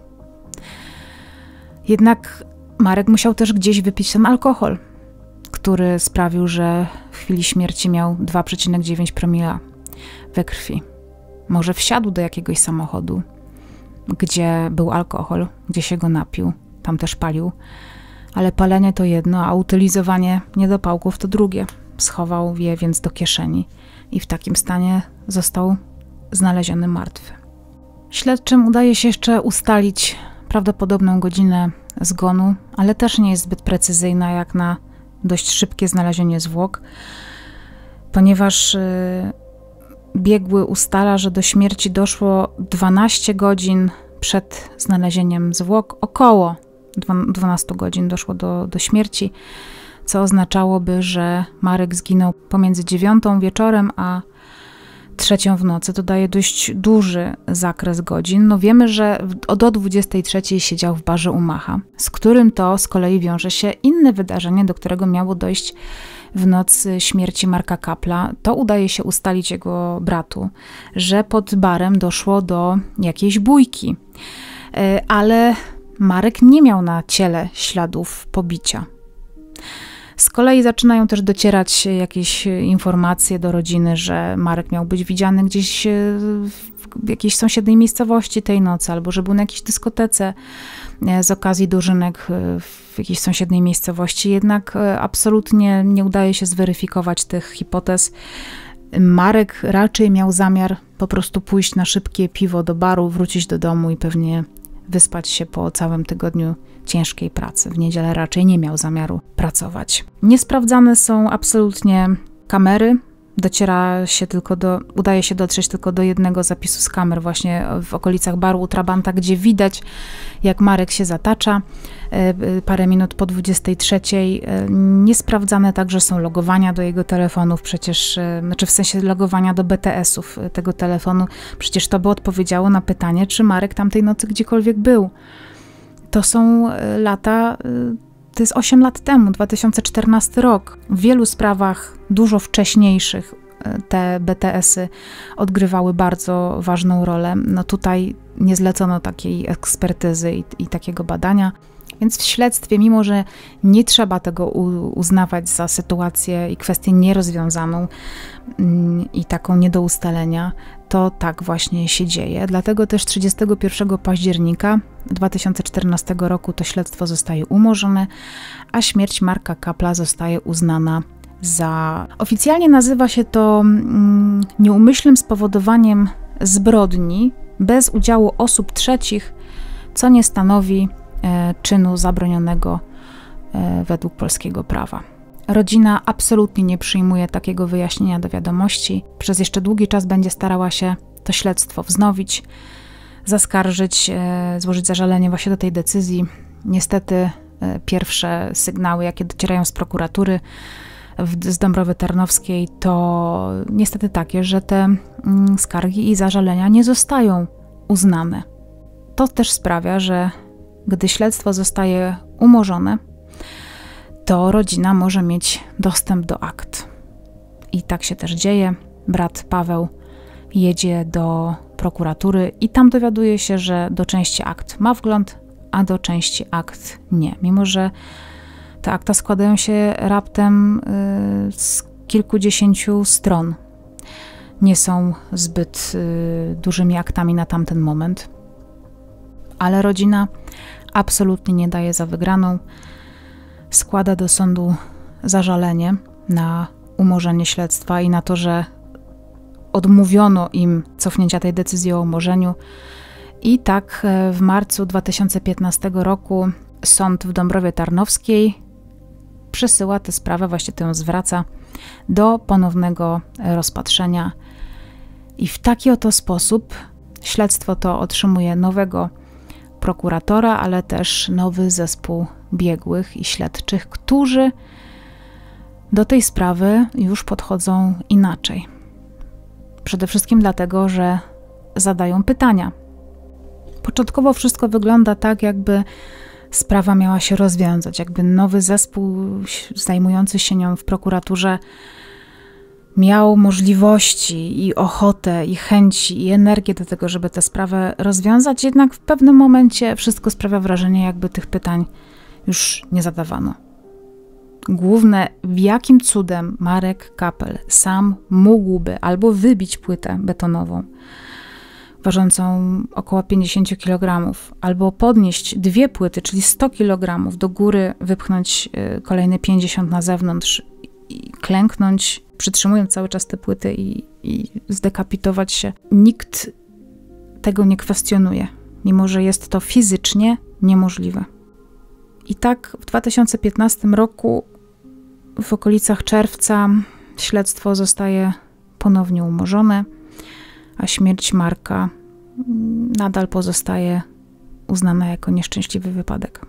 Jednak Marek musiał też gdzieś wypić ten alkohol, który sprawił, że w chwili śmierci miał 2,9 promila we krwi. Może wsiadł do jakiegoś samochodu, gdzie był alkohol, gdzie się go napił, tam też palił, ale palenie to jedno, a utylizowanie niedopałków to drugie. Schował je więc do kieszeni i w takim stanie został znaleziony martwy. Śledczym udaje się jeszcze ustalić prawdopodobną godzinę zgonu, ale też nie jest zbyt precyzyjna jak na dość szybkie znalezienie zwłok, ponieważ biegły ustala, że do śmierci doszło 12 godzin przed znalezieniem zwłok, około 12 godzin doszło do śmierci, co oznaczałoby, że Marek zginął pomiędzy 9 wieczorem a 3 w nocy. To daje dość duży zakres godzin. No wiemy, że do 23 siedział w barze u Macha, z którym to z kolei wiąże się inne wydarzenie, do którego miało dojść w noc śmierci Marka Kapla. To udaje się ustalić jego bratu, że pod barem doszło do jakiejś bójki, ale Marek nie miał na ciele śladów pobicia. Z kolei zaczynają też docierać jakieś informacje do rodziny, że Marek miał być widziany gdzieś w jakiejś sąsiedniej miejscowości tej nocy, albo że był na jakiejś dyskotece z okazji dożynek w jakiejś sąsiedniej miejscowości. Jednak absolutnie nie udaje się zweryfikować tych hipotez. Marek raczej miał zamiar po prostu pójść na szybkie piwo do baru, wrócić do domu i pewnie wyspać się po całym tygodniu ciężkiej pracy. W niedzielę raczej nie miał zamiaru pracować. Niesprawdzane są absolutnie kamery. Udaje się dotrzeć tylko do jednego zapisu z kamer właśnie w okolicach baru u Trabanta, gdzie widać, jak Marek się zatacza parę minut po 23. Niesprawdzane także są logowania do jego telefonów, w sensie logowania do BTS-ów tego telefonu. Przecież to by odpowiedziało na pytanie, czy Marek tamtej nocy gdziekolwiek był. To są lata... To jest 8 lat temu, 2014 rok. W wielu sprawach dużo wcześniejszych te BTS-y odgrywały bardzo ważną rolę. No tutaj nie zlecono takiej ekspertyzy i takiego badania. Więc w śledztwie, mimo że nie trzeba tego uznawać za sytuację i kwestię nierozwiązaną i taką nie do ustalenia, to tak właśnie się dzieje. Dlatego też 31 października 2014 roku to śledztwo zostaje umorzone, a śmierć Marka Kapla zostaje uznana za... Oficjalnie nazywa się to nieumyślnym spowodowaniem zbrodni bez udziału osób trzecich, co nie stanowi czynu zabronionego według polskiego prawa. Rodzina absolutnie nie przyjmuje takiego wyjaśnienia do wiadomości. Przez jeszcze długi czas będzie starała się to śledztwo wznowić, zaskarżyć, złożyć zażalenie właśnie do tej decyzji. Niestety pierwsze sygnały, jakie docierają z prokuratury z Dąbrowy Tarnowskiej, to niestety takie, że te skargi i zażalenia nie zostają uznane. To też sprawia, że gdy śledztwo zostaje umorzone, to rodzina może mieć dostęp do akt. I tak się też dzieje. Brat Paweł jedzie do prokuratury i tam dowiaduje się, że do części akt ma wgląd, a do części akt nie. Mimo że te akta składają się raptem z kilkudziesięciu stron. Nie są zbyt dużymi aktami na tamten moment. Ale rodzina absolutnie nie daje za wygraną. Składa do sądu zażalenie na umorzenie śledztwa i na to, że odmówiono im cofnięcia tej decyzji o umorzeniu. I tak w marcu 2015 roku sąd w Dąbrowie Tarnowskiej przesyła tę sprawę, właśnie tę zwraca do ponownego rozpatrzenia. I w taki oto sposób śledztwo to otrzymuje nowego prokuratora, ale też nowy zespół biegłych i śledczych, którzy do tej sprawy już podchodzą inaczej. Przede wszystkim dlatego, że zadają pytania. Początkowo wszystko wygląda tak, jakby sprawa miała się rozwiązać, jakby nowy zespół zajmujący się nią w prokuraturze miał możliwości i ochotę, i chęci, i energię do tego, żeby tę sprawę rozwiązać, jednak w pewnym momencie wszystko sprawia wrażenie, jakby tych pytań już nie zadawano. Główne, w jakim cudem Marek Kapel sam mógłby albo wybić płytę betonową ważącą około 50 kg, albo podnieść 2 płyty, czyli 100 kg do góry, wypchnąć kolejne 50 na zewnątrz i klęknąć, przytrzymując cały czas te płyty i zdekapitować się. Nikt tego nie kwestionuje, mimo że jest to fizycznie niemożliwe. I tak w 2015 roku, w okolicach czerwca, śledztwo zostaje ponownie umorzone, a śmierć Marka nadal pozostaje uznana jako nieszczęśliwy wypadek.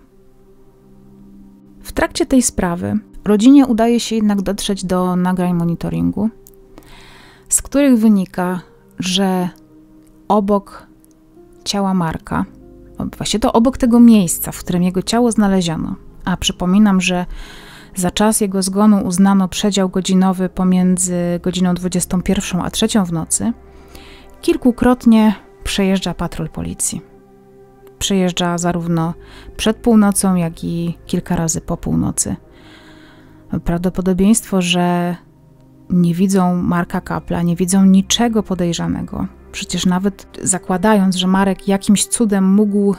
W trakcie tej sprawy rodzinie udaje się jednak dotrzeć do nagrań monitoringu, z których wynika, że obok ciała Marka, właściwie to obok tego miejsca, w którym jego ciało znaleziono, a przypominam, że za czas jego zgonu uznano przedział godzinowy pomiędzy godziną 21 a 3 w nocy, kilkukrotnie przejeżdża patrol policji. Przejeżdża zarówno przed północą, jak i kilka razy po północy. Prawdopodobieństwo, że nie widzą Marka Kapla, nie widzą niczego podejrzanego. Przecież nawet zakładając, że Marek jakimś cudem mógł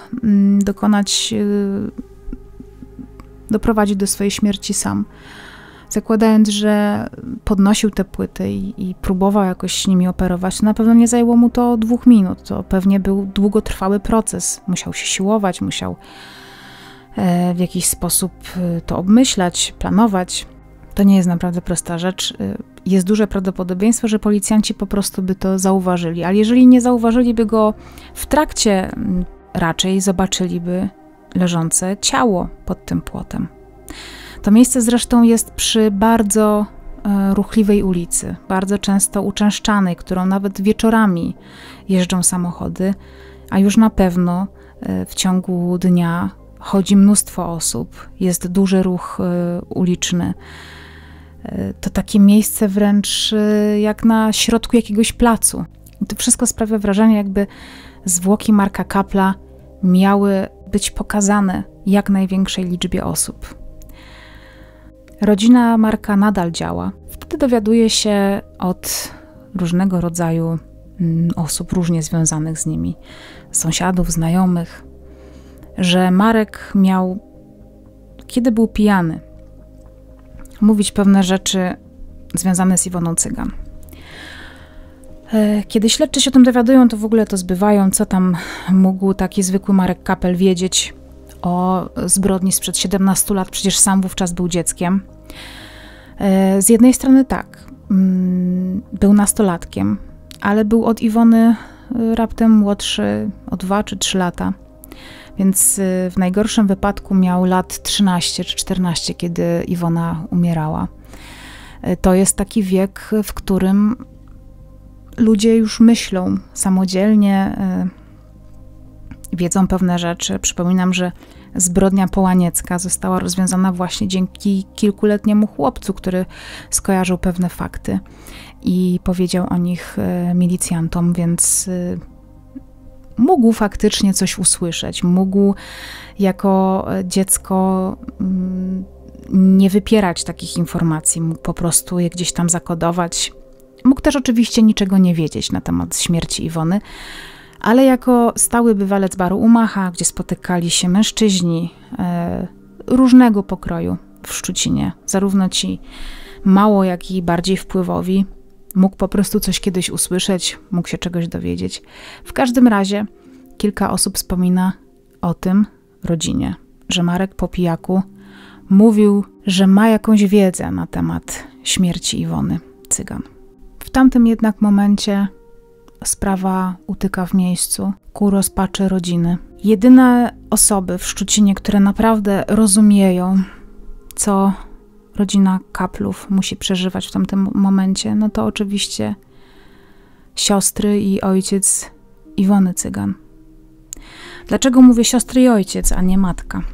doprowadzić do swojej śmierci sam, zakładając, że podnosił te płyty i próbował jakoś nimi operować, to na pewno nie zajęło mu to 2 minut. To pewnie był długotrwały proces. Musiał się siłować, musiał w jakiś sposób to obmyślać, planować. To nie jest naprawdę prosta rzecz. Jest duże prawdopodobieństwo, że policjanci po prostu by to zauważyli, ale jeżeli nie zauważyliby go w trakcie, raczej zobaczyliby leżące ciało pod tym płotem. To miejsce zresztą jest przy bardzo ruchliwej ulicy, bardzo często uczęszczanej, którą nawet wieczorami jeżdżą samochody, a już na pewno w ciągu dnia chodzi mnóstwo osób, jest duży ruch uliczny. To takie miejsce wręcz jak na środku jakiegoś placu. I to wszystko sprawia wrażenie, jakby zwłoki Marka Kapla miały być pokazane jak największej liczbie osób. Rodzina Marka nadal działa. Wtedy dowiaduje się od różnego rodzaju osób różnie związanych z nimi, sąsiadów, znajomych, że Marek miał, kiedy był pijany, mówić pewne rzeczy związane z Iwoną Cygan. Kiedy śledczy się o tym dowiadują, to w ogóle to zbywają, co tam mógł taki zwykły Marek Kapel wiedzieć o zbrodni sprzed 17 lat, przecież sam wówczas był dzieckiem. Z jednej strony tak, był nastolatkiem, ale był od Iwony raptem młodszy o 2 czy 3 lata. Więc w najgorszym wypadku miał lat 13 czy 14, kiedy Iwona umierała. To jest taki wiek, w którym ludzie już myślą samodzielnie, wiedzą pewne rzeczy. Przypominam, że zbrodnia połaniecka została rozwiązana właśnie dzięki kilkuletniemu chłopcu, który skojarzył pewne fakty i powiedział o nich milicjantom, więc mógł faktycznie coś usłyszeć. Mógł jako dziecko nie wypierać takich informacji, mógł po prostu je gdzieś tam zakodować. Mógł też oczywiście niczego nie wiedzieć na temat śmierci Iwony, ale jako stały bywalec baru Umacha, gdzie spotykali się mężczyźni różnego pokroju w Szczucinie, zarówno ci mało, jak i bardziej wpływowi, mógł po prostu coś kiedyś usłyszeć, mógł się czegoś dowiedzieć. W każdym razie kilka osób wspomina o tym rodzinie, że Marek po pijaku mówił, że ma jakąś wiedzę na temat śmierci Iwony Cygan. W tamtym jednak momencie sprawa utyka w miejscu ku rozpaczy rodziny. Jedyne osoby w Szczucinie, które naprawdę rozumieją, co rodzina Kaplów musi przeżywać w tamtym momencie, no to oczywiście siostry i ojciec Iwony Cygan. Dlaczego mówię siostry i ojciec, a nie matka?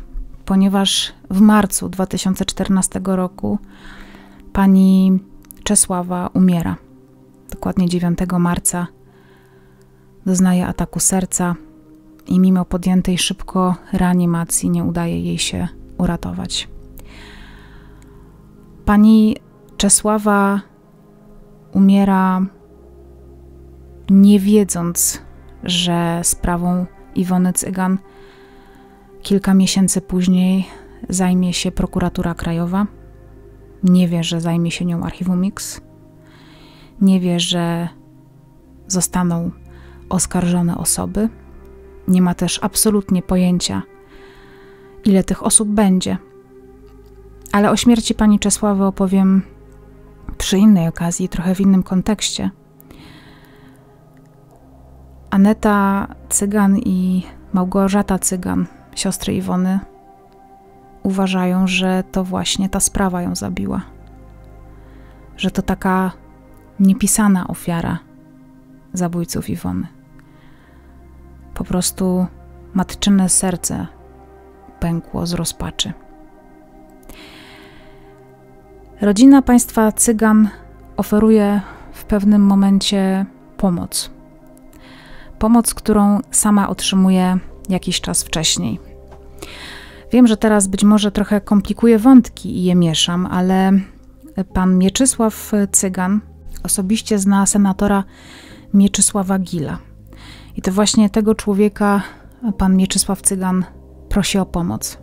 ponieważ w marcu 2014 roku pani Czesława umiera. Dokładnie 9 marca doznaje ataku serca i mimo podjętej szybko reanimacji nie udaje jej się uratować. Pani Czesława umiera nie wiedząc, że sprawą Iwony Cygan kilka miesięcy później zajmie się prokuratura krajowa. Nie wie, że zajmie się nią Archiwum X. Nie wie, że zostaną oskarżone osoby. Nie ma też absolutnie pojęcia, ile tych osób będzie. Ale o śmierci pani Czesławy opowiem przy innej okazji, trochę w innym kontekście. Aneta Cygan i Małgorzata Cygan, siostry Iwony, uważają, że to właśnie ta sprawa ją zabiła. Że to taka niepisana ofiara zabójców Iwony. Po prostu matczyne serce pękło z rozpaczy. Rodzina państwa Cygan oferuje w pewnym momencie pomoc. Pomoc, którą sama otrzymuje jakiś czas wcześniej. Wiem, że teraz być może trochę komplikuję wątki i je mieszam, ale pan Mieczysław Cygan osobiście zna senatora Mieczysława Gila. I to właśnie tego człowieka pan Mieczysław Cygan prosi o pomoc.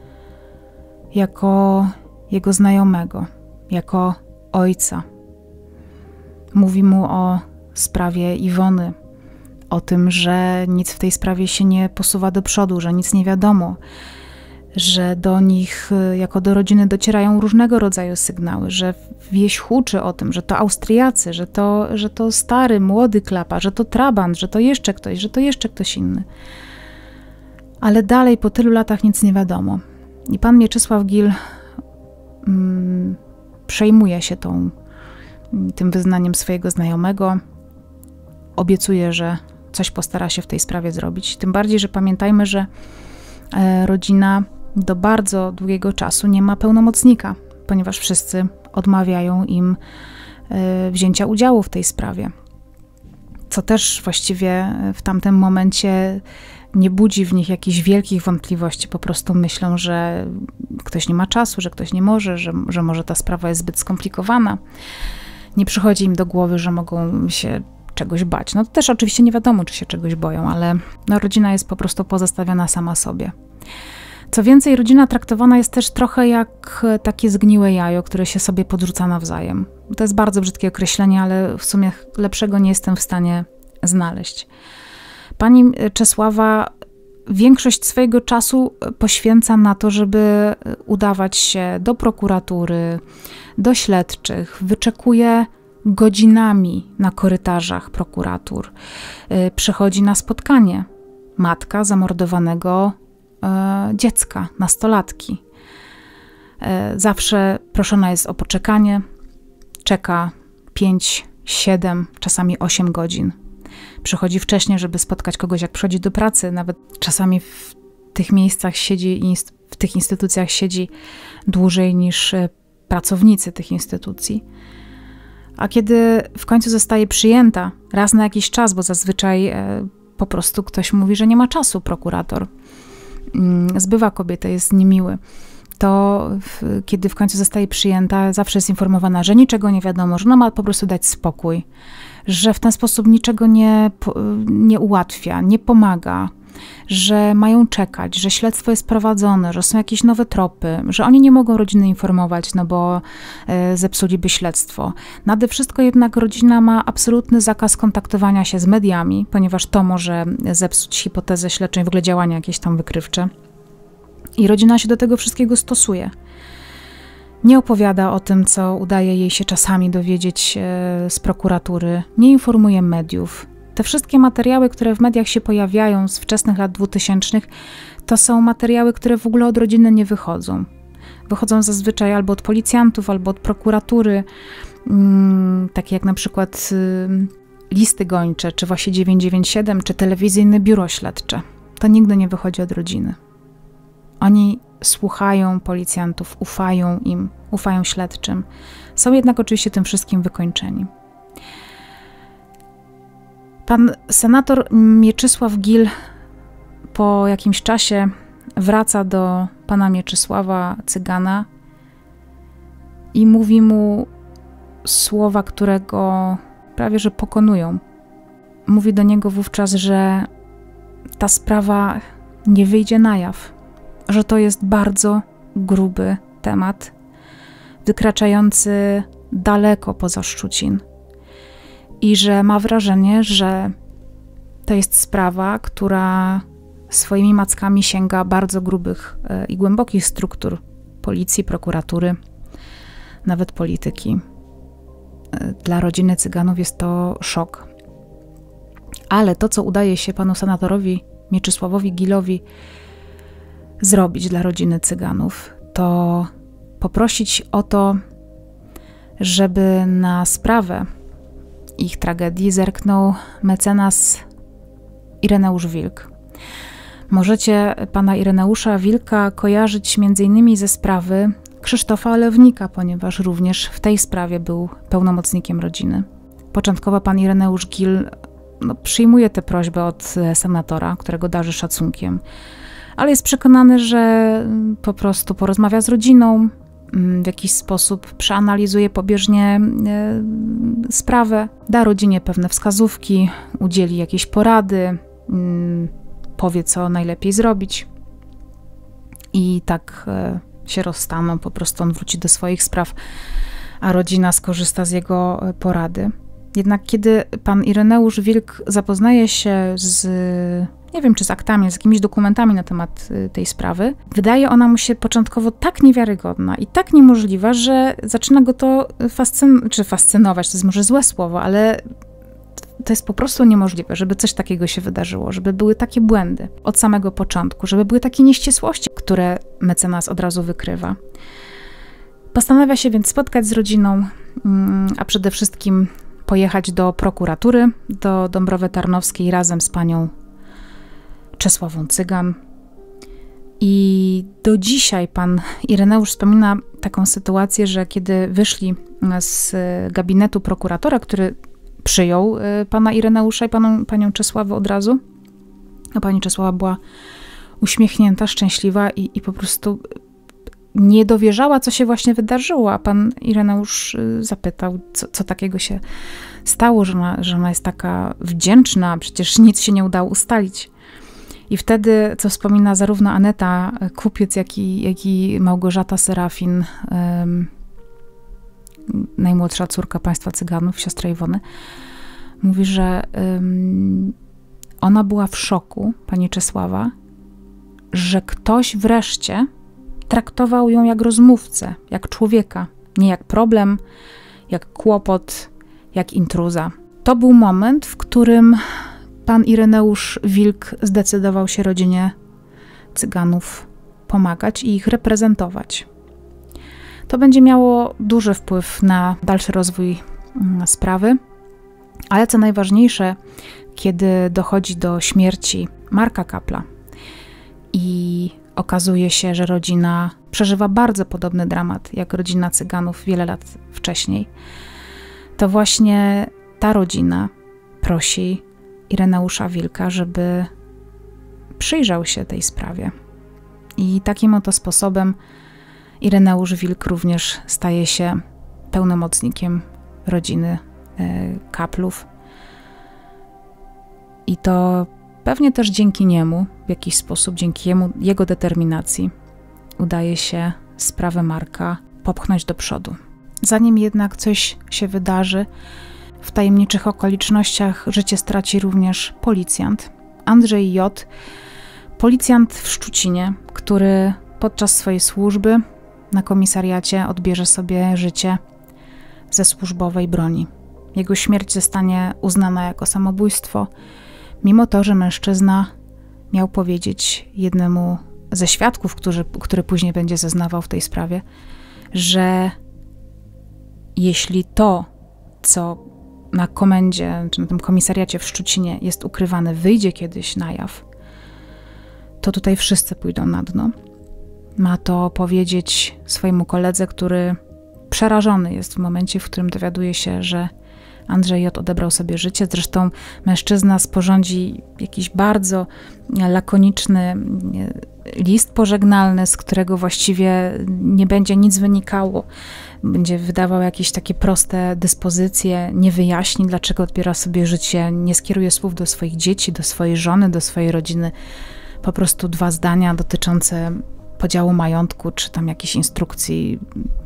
Jako jego znajomego, jako ojca. Mówi mu o sprawie Iwony, o tym, że nic w tej sprawie się nie posuwa do przodu, że nic nie wiadomo, że do nich, jako do rodziny, docierają różnego rodzaju sygnały, że wieś huczy o tym, że to Austriacy, że to stary, młody klapa, że to trabant, że to jeszcze ktoś inny. Ale dalej po tylu latach nic nie wiadomo. I pan Mieczysław Gil przejmuje się tym wyznaniem swojego znajomego. Obiecuje, że coś postara się w tej sprawie zrobić. Tym bardziej, że pamiętajmy, że rodzina do bardzo długiego czasu nie ma pełnomocnika, ponieważ wszyscy odmawiają im wzięcia udziału w tej sprawie. Co też właściwie w tamtym momencie nie budzi w nich jakichś wielkich wątpliwości. Po prostu myślą, że ktoś nie ma czasu, że ktoś nie może, że może ta sprawa jest zbyt skomplikowana. Nie przychodzi im do głowy, że mogą się czegoś bać. No to też oczywiście nie wiadomo, czy się czegoś boją, ale rodzina jest po prostu pozostawiona sama sobie. Co więcej, rodzina traktowana jest też trochę jak takie zgniłe jajo, które się sobie podrzuca nawzajem. To jest bardzo brzydkie określenie, ale w sumie lepszego nie jestem w stanie znaleźć. Pani Czesława większość swojego czasu poświęca na to, żeby udawać się do prokuratury, do śledczych, wyczekuje godzinami na korytarzach prokuratur. Przychodzi na spotkanie matka zamordowanego dziecka, nastolatki. Zawsze proszona jest o poczekanie. Czeka 5, 7, czasami 8 godzin. Przychodzi wcześniej, żeby spotkać kogoś, jak przychodzi do pracy. Nawet czasami w tych miejscach siedzi, w tych instytucjach siedzi dłużej niż pracownicy tych instytucji. A kiedy w końcu zostaje przyjęta raz na jakiś czas, bo zazwyczaj po prostu ktoś mówi, że nie ma czasu, prokurator zbywa kobietę, jest niemiły, to kiedy w końcu zostaje przyjęta, zawsze jest informowana, że niczego nie wiadomo, że ona ma po prostu dać spokój, że w ten sposób niczego nie ułatwia, nie pomaga, że mają czekać, że śledztwo jest prowadzone, że są jakieś nowe tropy, że oni nie mogą rodziny informować, no bo zepsuliby śledztwo. Nade wszystko jednak rodzina ma absolutny zakaz kontaktowania się z mediami, ponieważ to może zepsuć hipotezę śledczą i w ogóle działania jakieś tam wykrywcze. I rodzina się do tego wszystkiego stosuje. Nie opowiada o tym, co udaje jej się czasami dowiedzieć z prokuratury, nie informuje mediów. Te wszystkie materiały, które w mediach się pojawiają z wczesnych lat 2000, to są materiały, które w ogóle od rodziny nie wychodzą. Wychodzą zazwyczaj albo od policjantów, albo od prokuratury, takie jak na przykład listy gończe, czy właśnie 997, czy telewizyjne biuro śledcze. To nigdy nie wychodzi od rodziny. Oni słuchają policjantów, ufają im, ufają śledczym. Są jednak oczywiście tym wszystkim wykończeni. Pan senator Mieczysław Gil po jakimś czasie wraca do pana Mieczysława Cygana i mówi mu słowa, które go prawie że pokonują. Mówi do niego wówczas, że ta sprawa nie wyjdzie na jaw, że to jest bardzo gruby temat, wykraczający daleko poza Szczucin i że ma wrażenie, że to jest sprawa, która swoimi mackami sięga bardzo grubych i głębokich struktur policji, prokuratury, nawet polityki. Dla rodziny Cyganów jest to szok. Ale to, co udaje się panu senatorowi Mieczysławowi Gilowi zrobić dla rodziny Cyganów, to poprosić o to, żeby na sprawę ich tragedii zerknął mecenas Ireneusz Wilk. Możecie pana Ireneusza Wilka kojarzyć m.in. ze sprawy Krzysztofa Lewnika, ponieważ również w tej sprawie był pełnomocnikiem rodziny. Początkowo pan Ireneusz Gil przyjmuje tę prośbę od senatora, którego darzy szacunkiem, ale jest przekonany, że po prostu porozmawia z rodziną, w jakiś sposób przeanalizuje pobieżnie sprawę, da rodzinie pewne wskazówki, udzieli jakieś porady, powie, co najlepiej zrobić. I tak się rozstaną, po prostu on wróci do swoich spraw, a rodzina skorzysta z jego porady. Jednak kiedy pan Ireneusz Wilk zapoznaje się z, nie wiem czy z aktami, z jakimiś dokumentami na temat tej sprawy, wydaje ona mu się początkowo tak niewiarygodna i tak niemożliwa, że zaczyna go to fascynować, to jest może złe słowo, ale to jest po prostu niemożliwe, żeby coś takiego się wydarzyło, żeby były takie błędy od samego początku, żeby były takie nieścisłości, które mecenas od razu wykrywa. Postanawia się więc spotkać z rodziną, a przede wszystkim pojechać do prokuratury, do Dąbrowy Tarnowskiej razem z panią Czesławą Cygan. I do dzisiaj pan Ireneusz wspomina taką sytuację, że kiedy wyszli z gabinetu prokuratora, który przyjął pana Ireneusza i panią Czesławę od razu, a pani Czesława była uśmiechnięta, szczęśliwa i po prostu nie dowierzała, co się właśnie wydarzyło, a pan Ireneusz zapytał, co takiego się stało, że ona jest taka wdzięczna, przecież nic się nie udało ustalić. I wtedy, co wspomina zarówno Aneta Kupiec, jak i Małgorzata Serafin, najmłodsza córka państwa Cyganów, siostra Iwony, mówi, że ona była w szoku, pani Czesława, że ktoś wreszcie traktował ją jak rozmówcę, jak człowieka, nie jak problem, jak kłopot, jak intruza. To był moment, w którym pan Ireneusz Wilk zdecydował się rodzinie Cyganów pomagać i ich reprezentować. To będzie miało duży wpływ na dalszy rozwój sprawy, ale co najważniejsze, kiedy dochodzi do śmierci Marka Kapla i okazuje się, że rodzina przeżywa bardzo podobny dramat jak rodzina Cyganów wiele lat wcześniej, to właśnie ta rodzina prosi Ireneusza Wilka, żeby przyjrzał się tej sprawie. I takim oto sposobem Ireneusz Wilk również staje się pełnomocnikiem rodziny Kaplów. I to pewnie też dzięki niemu, w jakiś sposób, dzięki jego determinacji, udaje się sprawę Marka popchnąć do przodu. Zanim jednak coś się wydarzy, w tajemniczych okolicznościach życie straci również policjant Andrzej J., policjant w Szczucinie, który podczas swojej służby na komisariacie odbierze sobie życie ze służbowej broni. Jego śmierć zostanie uznana jako samobójstwo, mimo to, że mężczyzna miał powiedzieć jednemu ze świadków, który później będzie zeznawał w tej sprawie, że jeśli to, co na komendzie, czy na tym komisariacie w Szczucinie jest ukrywane, wyjdzie kiedyś na jaw, to tutaj wszyscy pójdą na dno. ma to powiedzieć swojemu koledze, który przerażony jest w momencie, w którym dowiaduje się, że Andrzej J. odebrał sobie życie. Zresztą mężczyzna sporządzi jakiś bardzo lakoniczny list pożegnalny, z którego właściwie nie będzie nic wynikało. Będzie wydawał jakieś takie proste dyspozycje, nie wyjaśni, dlaczego odbiera sobie życie, nie skieruje słów do swoich dzieci, do swojej żony, do swojej rodziny. Po prostu 2 zdania dotyczące podziału majątku, czy tam jakichś instrukcji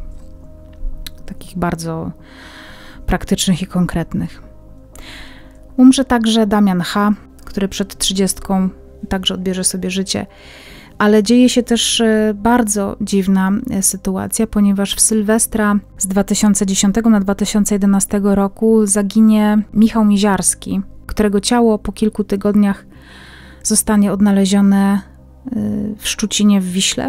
takich bardzo praktycznych i konkretnych. Umrze także Damian H., który przed 30 także odbierze sobie życie. Ale dzieje się też bardzo dziwna sytuacja, ponieważ w Sylwestra z 2010 na 2011 roku zaginie Michał Miziarski, którego ciało po kilku tygodniach zostanie odnalezione w Szczucinie w Wiśle.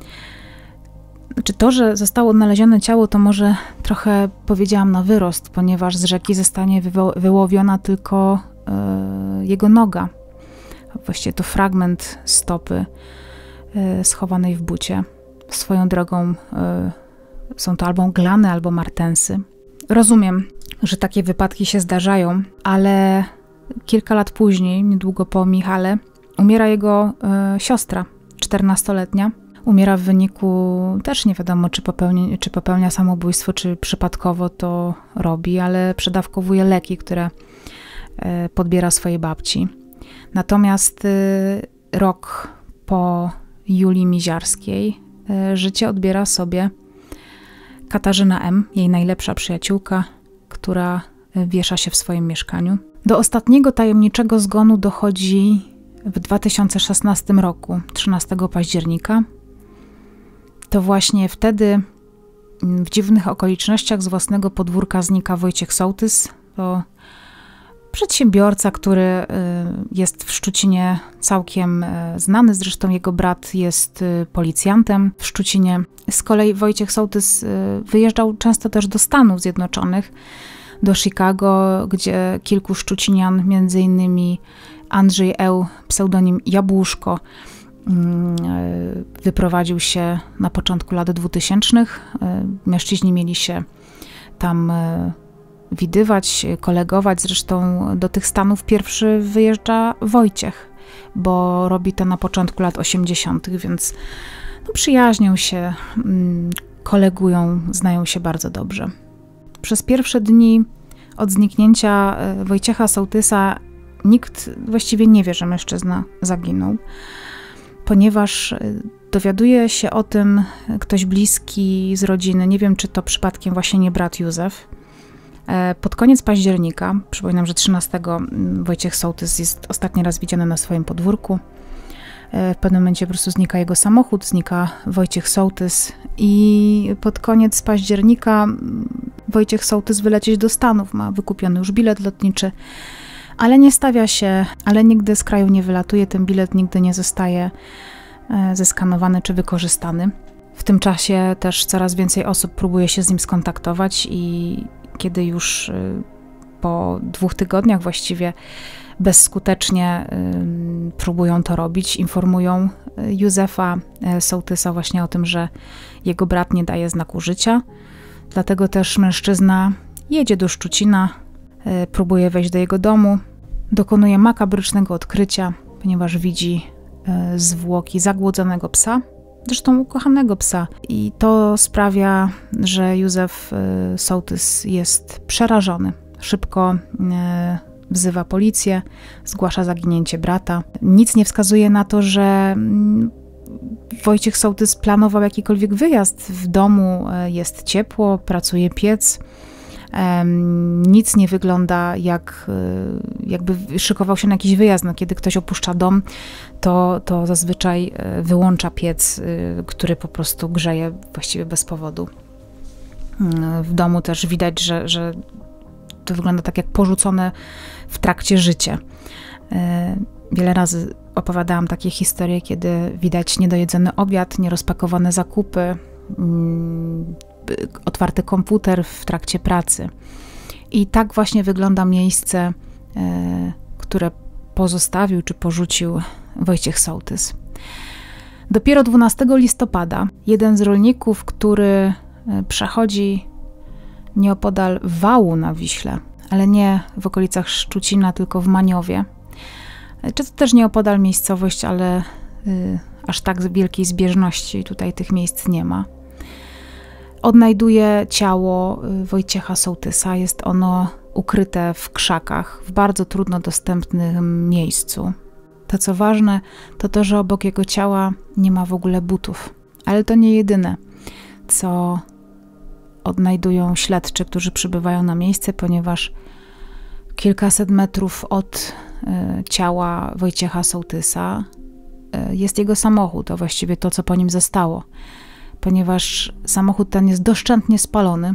Znaczy to, że zostało odnalezione ciało, to może trochę powiedziałam na wyrost, ponieważ z rzeki zostanie wyłowiona tylko jego noga. Właściwie to fragment stopy schowanej w bucie. Swoją drogą są to albo glany, albo martensy. Rozumiem, że takie wypadki się zdarzają, ale kilka lat później, niedługo po Michale, umiera jego siostra, 14-letnia. Umiera w wyniku, też nie wiadomo, czy popełnia samobójstwo, czy przypadkowo to robi, ale przedawkowuje leki, które podbiera swojej babci. Natomiast rok po Julii Miziarskiej życie odbiera sobie Katarzyna M., jej najlepsza przyjaciółka, która wiesza się w swoim mieszkaniu. Do ostatniego tajemniczego zgonu dochodzi w 2016 roku, 13 października. To właśnie wtedy w dziwnych okolicznościach z własnego podwórka znika Wojciech Sołtys. To przedsiębiorca, który jest w Szczucinie całkiem znany. Zresztą jego brat jest policjantem w Szczucinie. Z kolei Wojciech Sołtys wyjeżdżał często też do Stanów Zjednoczonych, do Chicago, gdzie kilku Szczucinian, między innymi Andrzej Eł, pseudonim Jabłuszko, wyprowadził się na początku lat 2000. Mężczyźni mieli się tam widywać, kolegować. Zresztą do tych Stanów pierwszy wyjeżdża Wojciech, bo robi to na początku lat 80., więc przyjaźnią się, kolegują, znają się bardzo dobrze. Przez pierwsze dni od zniknięcia Wojciecha Sołtysa nikt właściwie nie wie, że mężczyzna zaginął, ponieważ dowiaduje się o tym ktoś bliski z rodziny. Nie wiem, czy to przypadkiem właśnie nie brat Józef. Pod koniec października, przypominam, że 13 Wojciech Sołtys jest ostatni raz widziany na swoim podwórku. W pewnym momencie po prostu znika jego samochód, znika Wojciech Sołtys i pod koniec października Wojciech Sołtys wylecieć do Stanów. Ma wykupiony już bilet lotniczy, ale nie stawia się, ale nigdy z kraju nie wylatuje. Ten bilet nigdy nie zostaje zeskanowany czy wykorzystany. W tym czasie też coraz więcej osób próbuje się z nim skontaktować i kiedy już po 2 tygodniach właściwie bezskutecznie próbują to robić, informują Józefa Sołtysa właśnie o tym, że jego brat nie daje znaku życia. Dlatego też mężczyzna jedzie do Szczucina, próbuje wejść do jego domu, dokonuje makabrycznego odkrycia, ponieważ widzi zwłoki zagłodzonego psa, zresztą ukochanego psa. I to sprawia, że Józef Sołtys jest przerażony. Szybko wzywa policję, zgłasza zaginięcie brata. Nic nie wskazuje na to, że Wojciech Sołtys planował jakikolwiek wyjazd. W domu jest ciepło, pracuje piec. Nic nie wygląda jakby szykował się na jakiś wyjazd. No, kiedy ktoś opuszcza dom, to zazwyczaj wyłącza piec, który po prostu grzeje właściwie bez powodu. W domu też widać, że to wygląda tak jak porzucone w trakcie życia. Wiele razy opowiadałam takie historie, kiedy widać niedojedzony obiad, nierozpakowane zakupy, otwarty komputer w trakcie pracy. I tak właśnie wygląda miejsce, które pozostawił czy porzucił Wojciech Sołtys. Dopiero 12 listopada jeden z rolników, który przechodzi nieopodal wału na Wiśle, ale nie w okolicach Szczucina, tylko w Maniowie, czy to też nieopodal miejscowość, ale aż tak wielkiej zbieżności tutaj tych miejsc nie ma, odnajduje ciało Wojciecha Sołtysa. Jest ono ukryte w krzakach, w bardzo trudno dostępnym miejscu. To, co ważne, to to, że obok jego ciała nie ma w ogóle butów. Ale to nie jedyne, co odnajdują śledczy, którzy przybywają na miejsce, ponieważ kilkaset metrów od ciała Wojciecha Sołtysa jest jego samochód, a właściwie to, co po nim zostało. Ponieważ samochód ten jest doszczętnie spalony.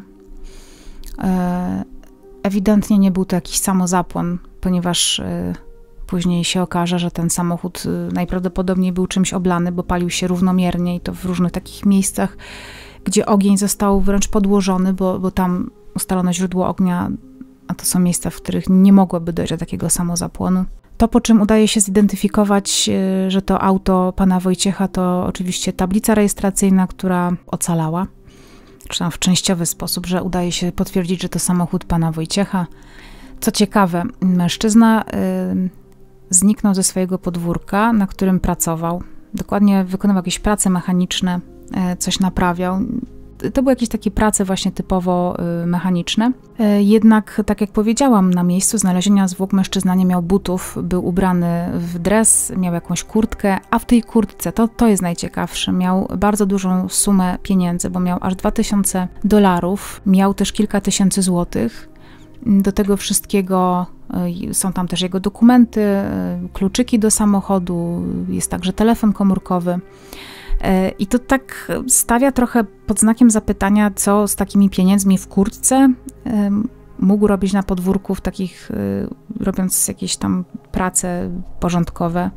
Ewidentnie nie był to jakiś samozapłon, ponieważ później się okaże, że ten samochód najprawdopodobniej był czymś oblany, bo palił się równomiernie i to w różnych takich miejscach, gdzie ogień został wręcz podłożony, bo tam ustalono źródło ognia, a to są miejsca, w których nie mogłoby dojść do takiego samozapłonu. To, po czym udaje się zidentyfikować, że to auto pana Wojciecha, to oczywiście tablica rejestracyjna, która ocalała, czy tam w częściowy sposób, że udaje się potwierdzić, że to samochód pana Wojciecha. Co ciekawe, mężczyzna zniknął ze swojego podwórka, na którym pracował. Dokładnie wykonywał jakieś prace mechaniczne, coś naprawiał. To były jakieś takie prace właśnie typowo mechaniczne. Jednak, tak jak powiedziałam, na miejscu znalezienia zwłok mężczyzna nie miał butów, był ubrany w dres, miał jakąś kurtkę, a w tej kurtce, to jest najciekawsze, miał bardzo dużą sumę pieniędzy, bo miał aż $2000, miał też kilka tysięcy złotych. Do tego wszystkiego są tam też jego dokumenty, kluczyki do samochodu, jest także telefon komórkowy. I to tak stawia trochę pod znakiem zapytania, co z takimi pieniędzmi w kurtce mógł robić na podwórku, w takich, robiąc jakieś tam prace porządkowe.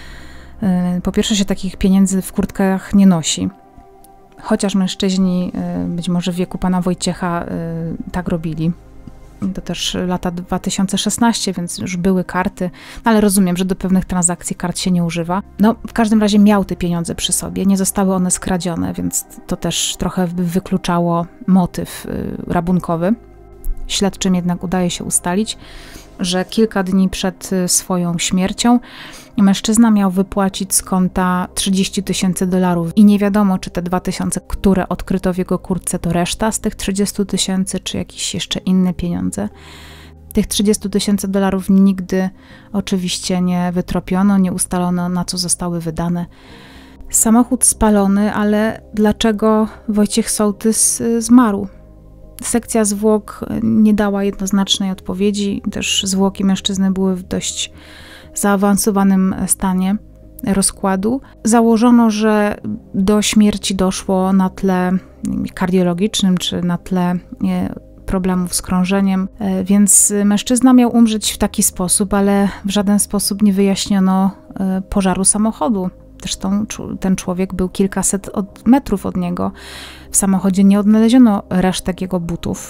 Po pierwsze, się takich pieniędzy w kurtkach nie nosi. Chociaż mężczyźni, być może w wieku pana Wojciecha, tak robili. To też lata 2016, więc już były karty, ale rozumiem, że do pewnych transakcji kart się nie używa. No, w każdym razie miał te pieniądze przy sobie, nie zostały one skradzione, więc to też trochę wykluczało motyw rabunkowy. Śledczym jednak udaje się ustalić, że kilka dni przed swoją śmiercią mężczyzna miał wypłacić z konta $30,000 i nie wiadomo, czy te 2,000, które odkryto w jego kurtce, to reszta z tych 30,000, czy jakieś jeszcze inne pieniądze. Tych $30,000 nigdy oczywiście nie wytropiono, nie ustalono, na co zostały wydane. Samochód spalony, ale dlaczego Wojciech Sołtys zmarł? Sekcja zwłok nie dała jednoznacznej odpowiedzi, też zwłoki mężczyzny były w dość zaawansowanym stanie rozkładu. Założono, że do śmierci doszło na tle kardiologicznym czy na tle problemów z krążeniem, więc mężczyzna miał umrzeć w taki sposób, ale w żaden sposób nie wyjaśniono pożaru samochodu. Zresztą ten człowiek był kilkaset metrów od niego. W samochodzie nie odnaleziono resztek jego butów.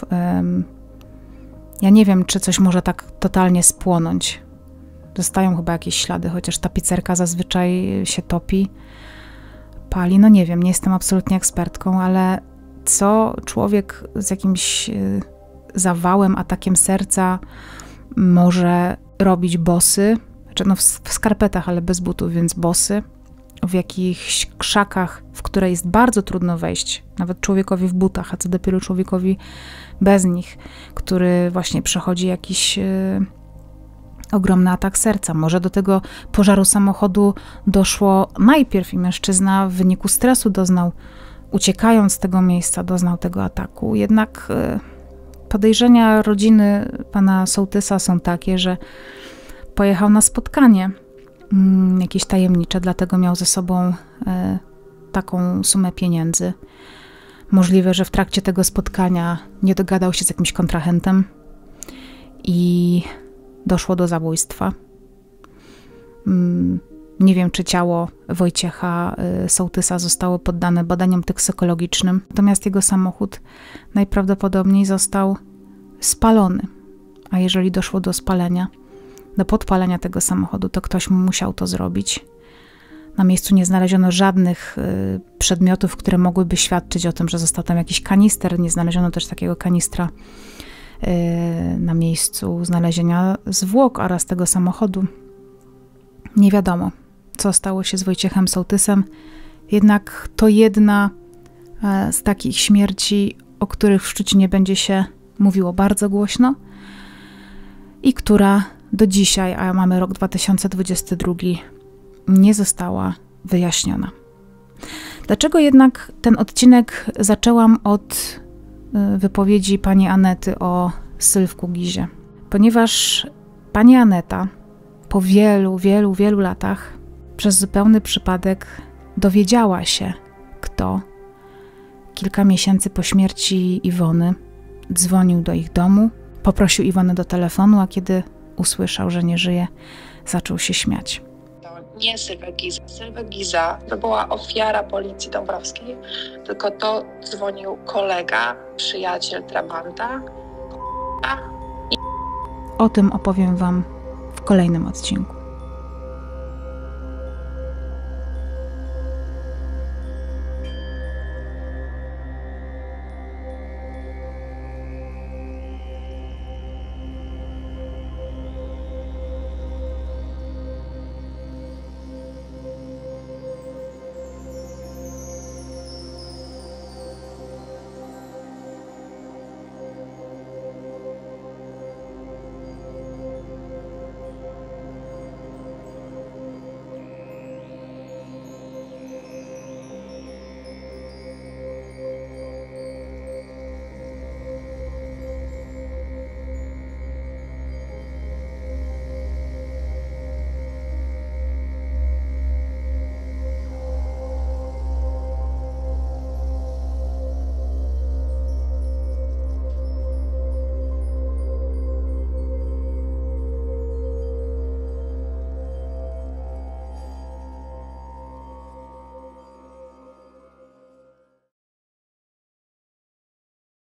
Ja nie wiem, czy coś może tak totalnie spłonąć. Zostają chyba jakieś ślady, chociaż tapicerka zazwyczaj się topi, pali. No nie wiem, nie jestem absolutnie ekspertką, ale co człowiek z jakimś zawałem, atakiem serca może robić bosy, znaczy no w skarpetach, ale bez butów, więc bosy, w jakichś krzakach, w które jest bardzo trudno wejść, nawet człowiekowi w butach, a co dopiero człowiekowi bez nich, który właśnie przechodzi jakiś ogromny atak serca. Może do tego pożaru samochodu doszło najpierw i mężczyzna w wyniku stresu uciekając z tego miejsca, doznał tego ataku. Jednak podejrzenia rodziny pana Sołtysa są takie, że pojechał na spotkanie jakieś tajemnicze, dlatego miał ze sobą taką sumę pieniędzy. Możliwe, że w trakcie tego spotkania nie dogadał się z jakimś kontrahentem i doszło do zabójstwa. Nie wiem, czy ciało Wojciecha Sołtysa zostało poddane badaniom toksykologicznym, natomiast jego samochód najprawdopodobniej został spalony. A jeżeli doszło do spalenia, do podpalenia tego samochodu, to ktoś musiał to zrobić. Na miejscu nie znaleziono żadnych przedmiotów, które mogłyby świadczyć o tym, że został tam jakiś kanister. Nie znaleziono też takiego kanistra na miejscu znalezienia zwłok oraz tego samochodu. Nie wiadomo, co stało się z Wojciechem Sołtysem. Jednak to jedna z takich śmierci, o których w Szczecinie będzie się mówiło bardzo głośno i która do dzisiaj, a mamy rok 2022, nie została wyjaśniona. Dlaczego jednak ten odcinek zaczęłam od wypowiedzi pani Anety o Sylwku Gizie? Ponieważ pani Aneta po wielu latach przez zupełny przypadek dowiedziała się, kto kilka miesięcy po śmierci Iwony dzwonił do ich domu, poprosił Iwonę do telefonu, a kiedy usłyszał, że nie żyje, zaczął się śmiać. To nie Sylwek Giza. Sylwek Giza to była ofiara Policji Dąbrowskiej, tylko to dzwonił kolega, przyjaciel Trabanta. O tym opowiem wam w kolejnym odcinku.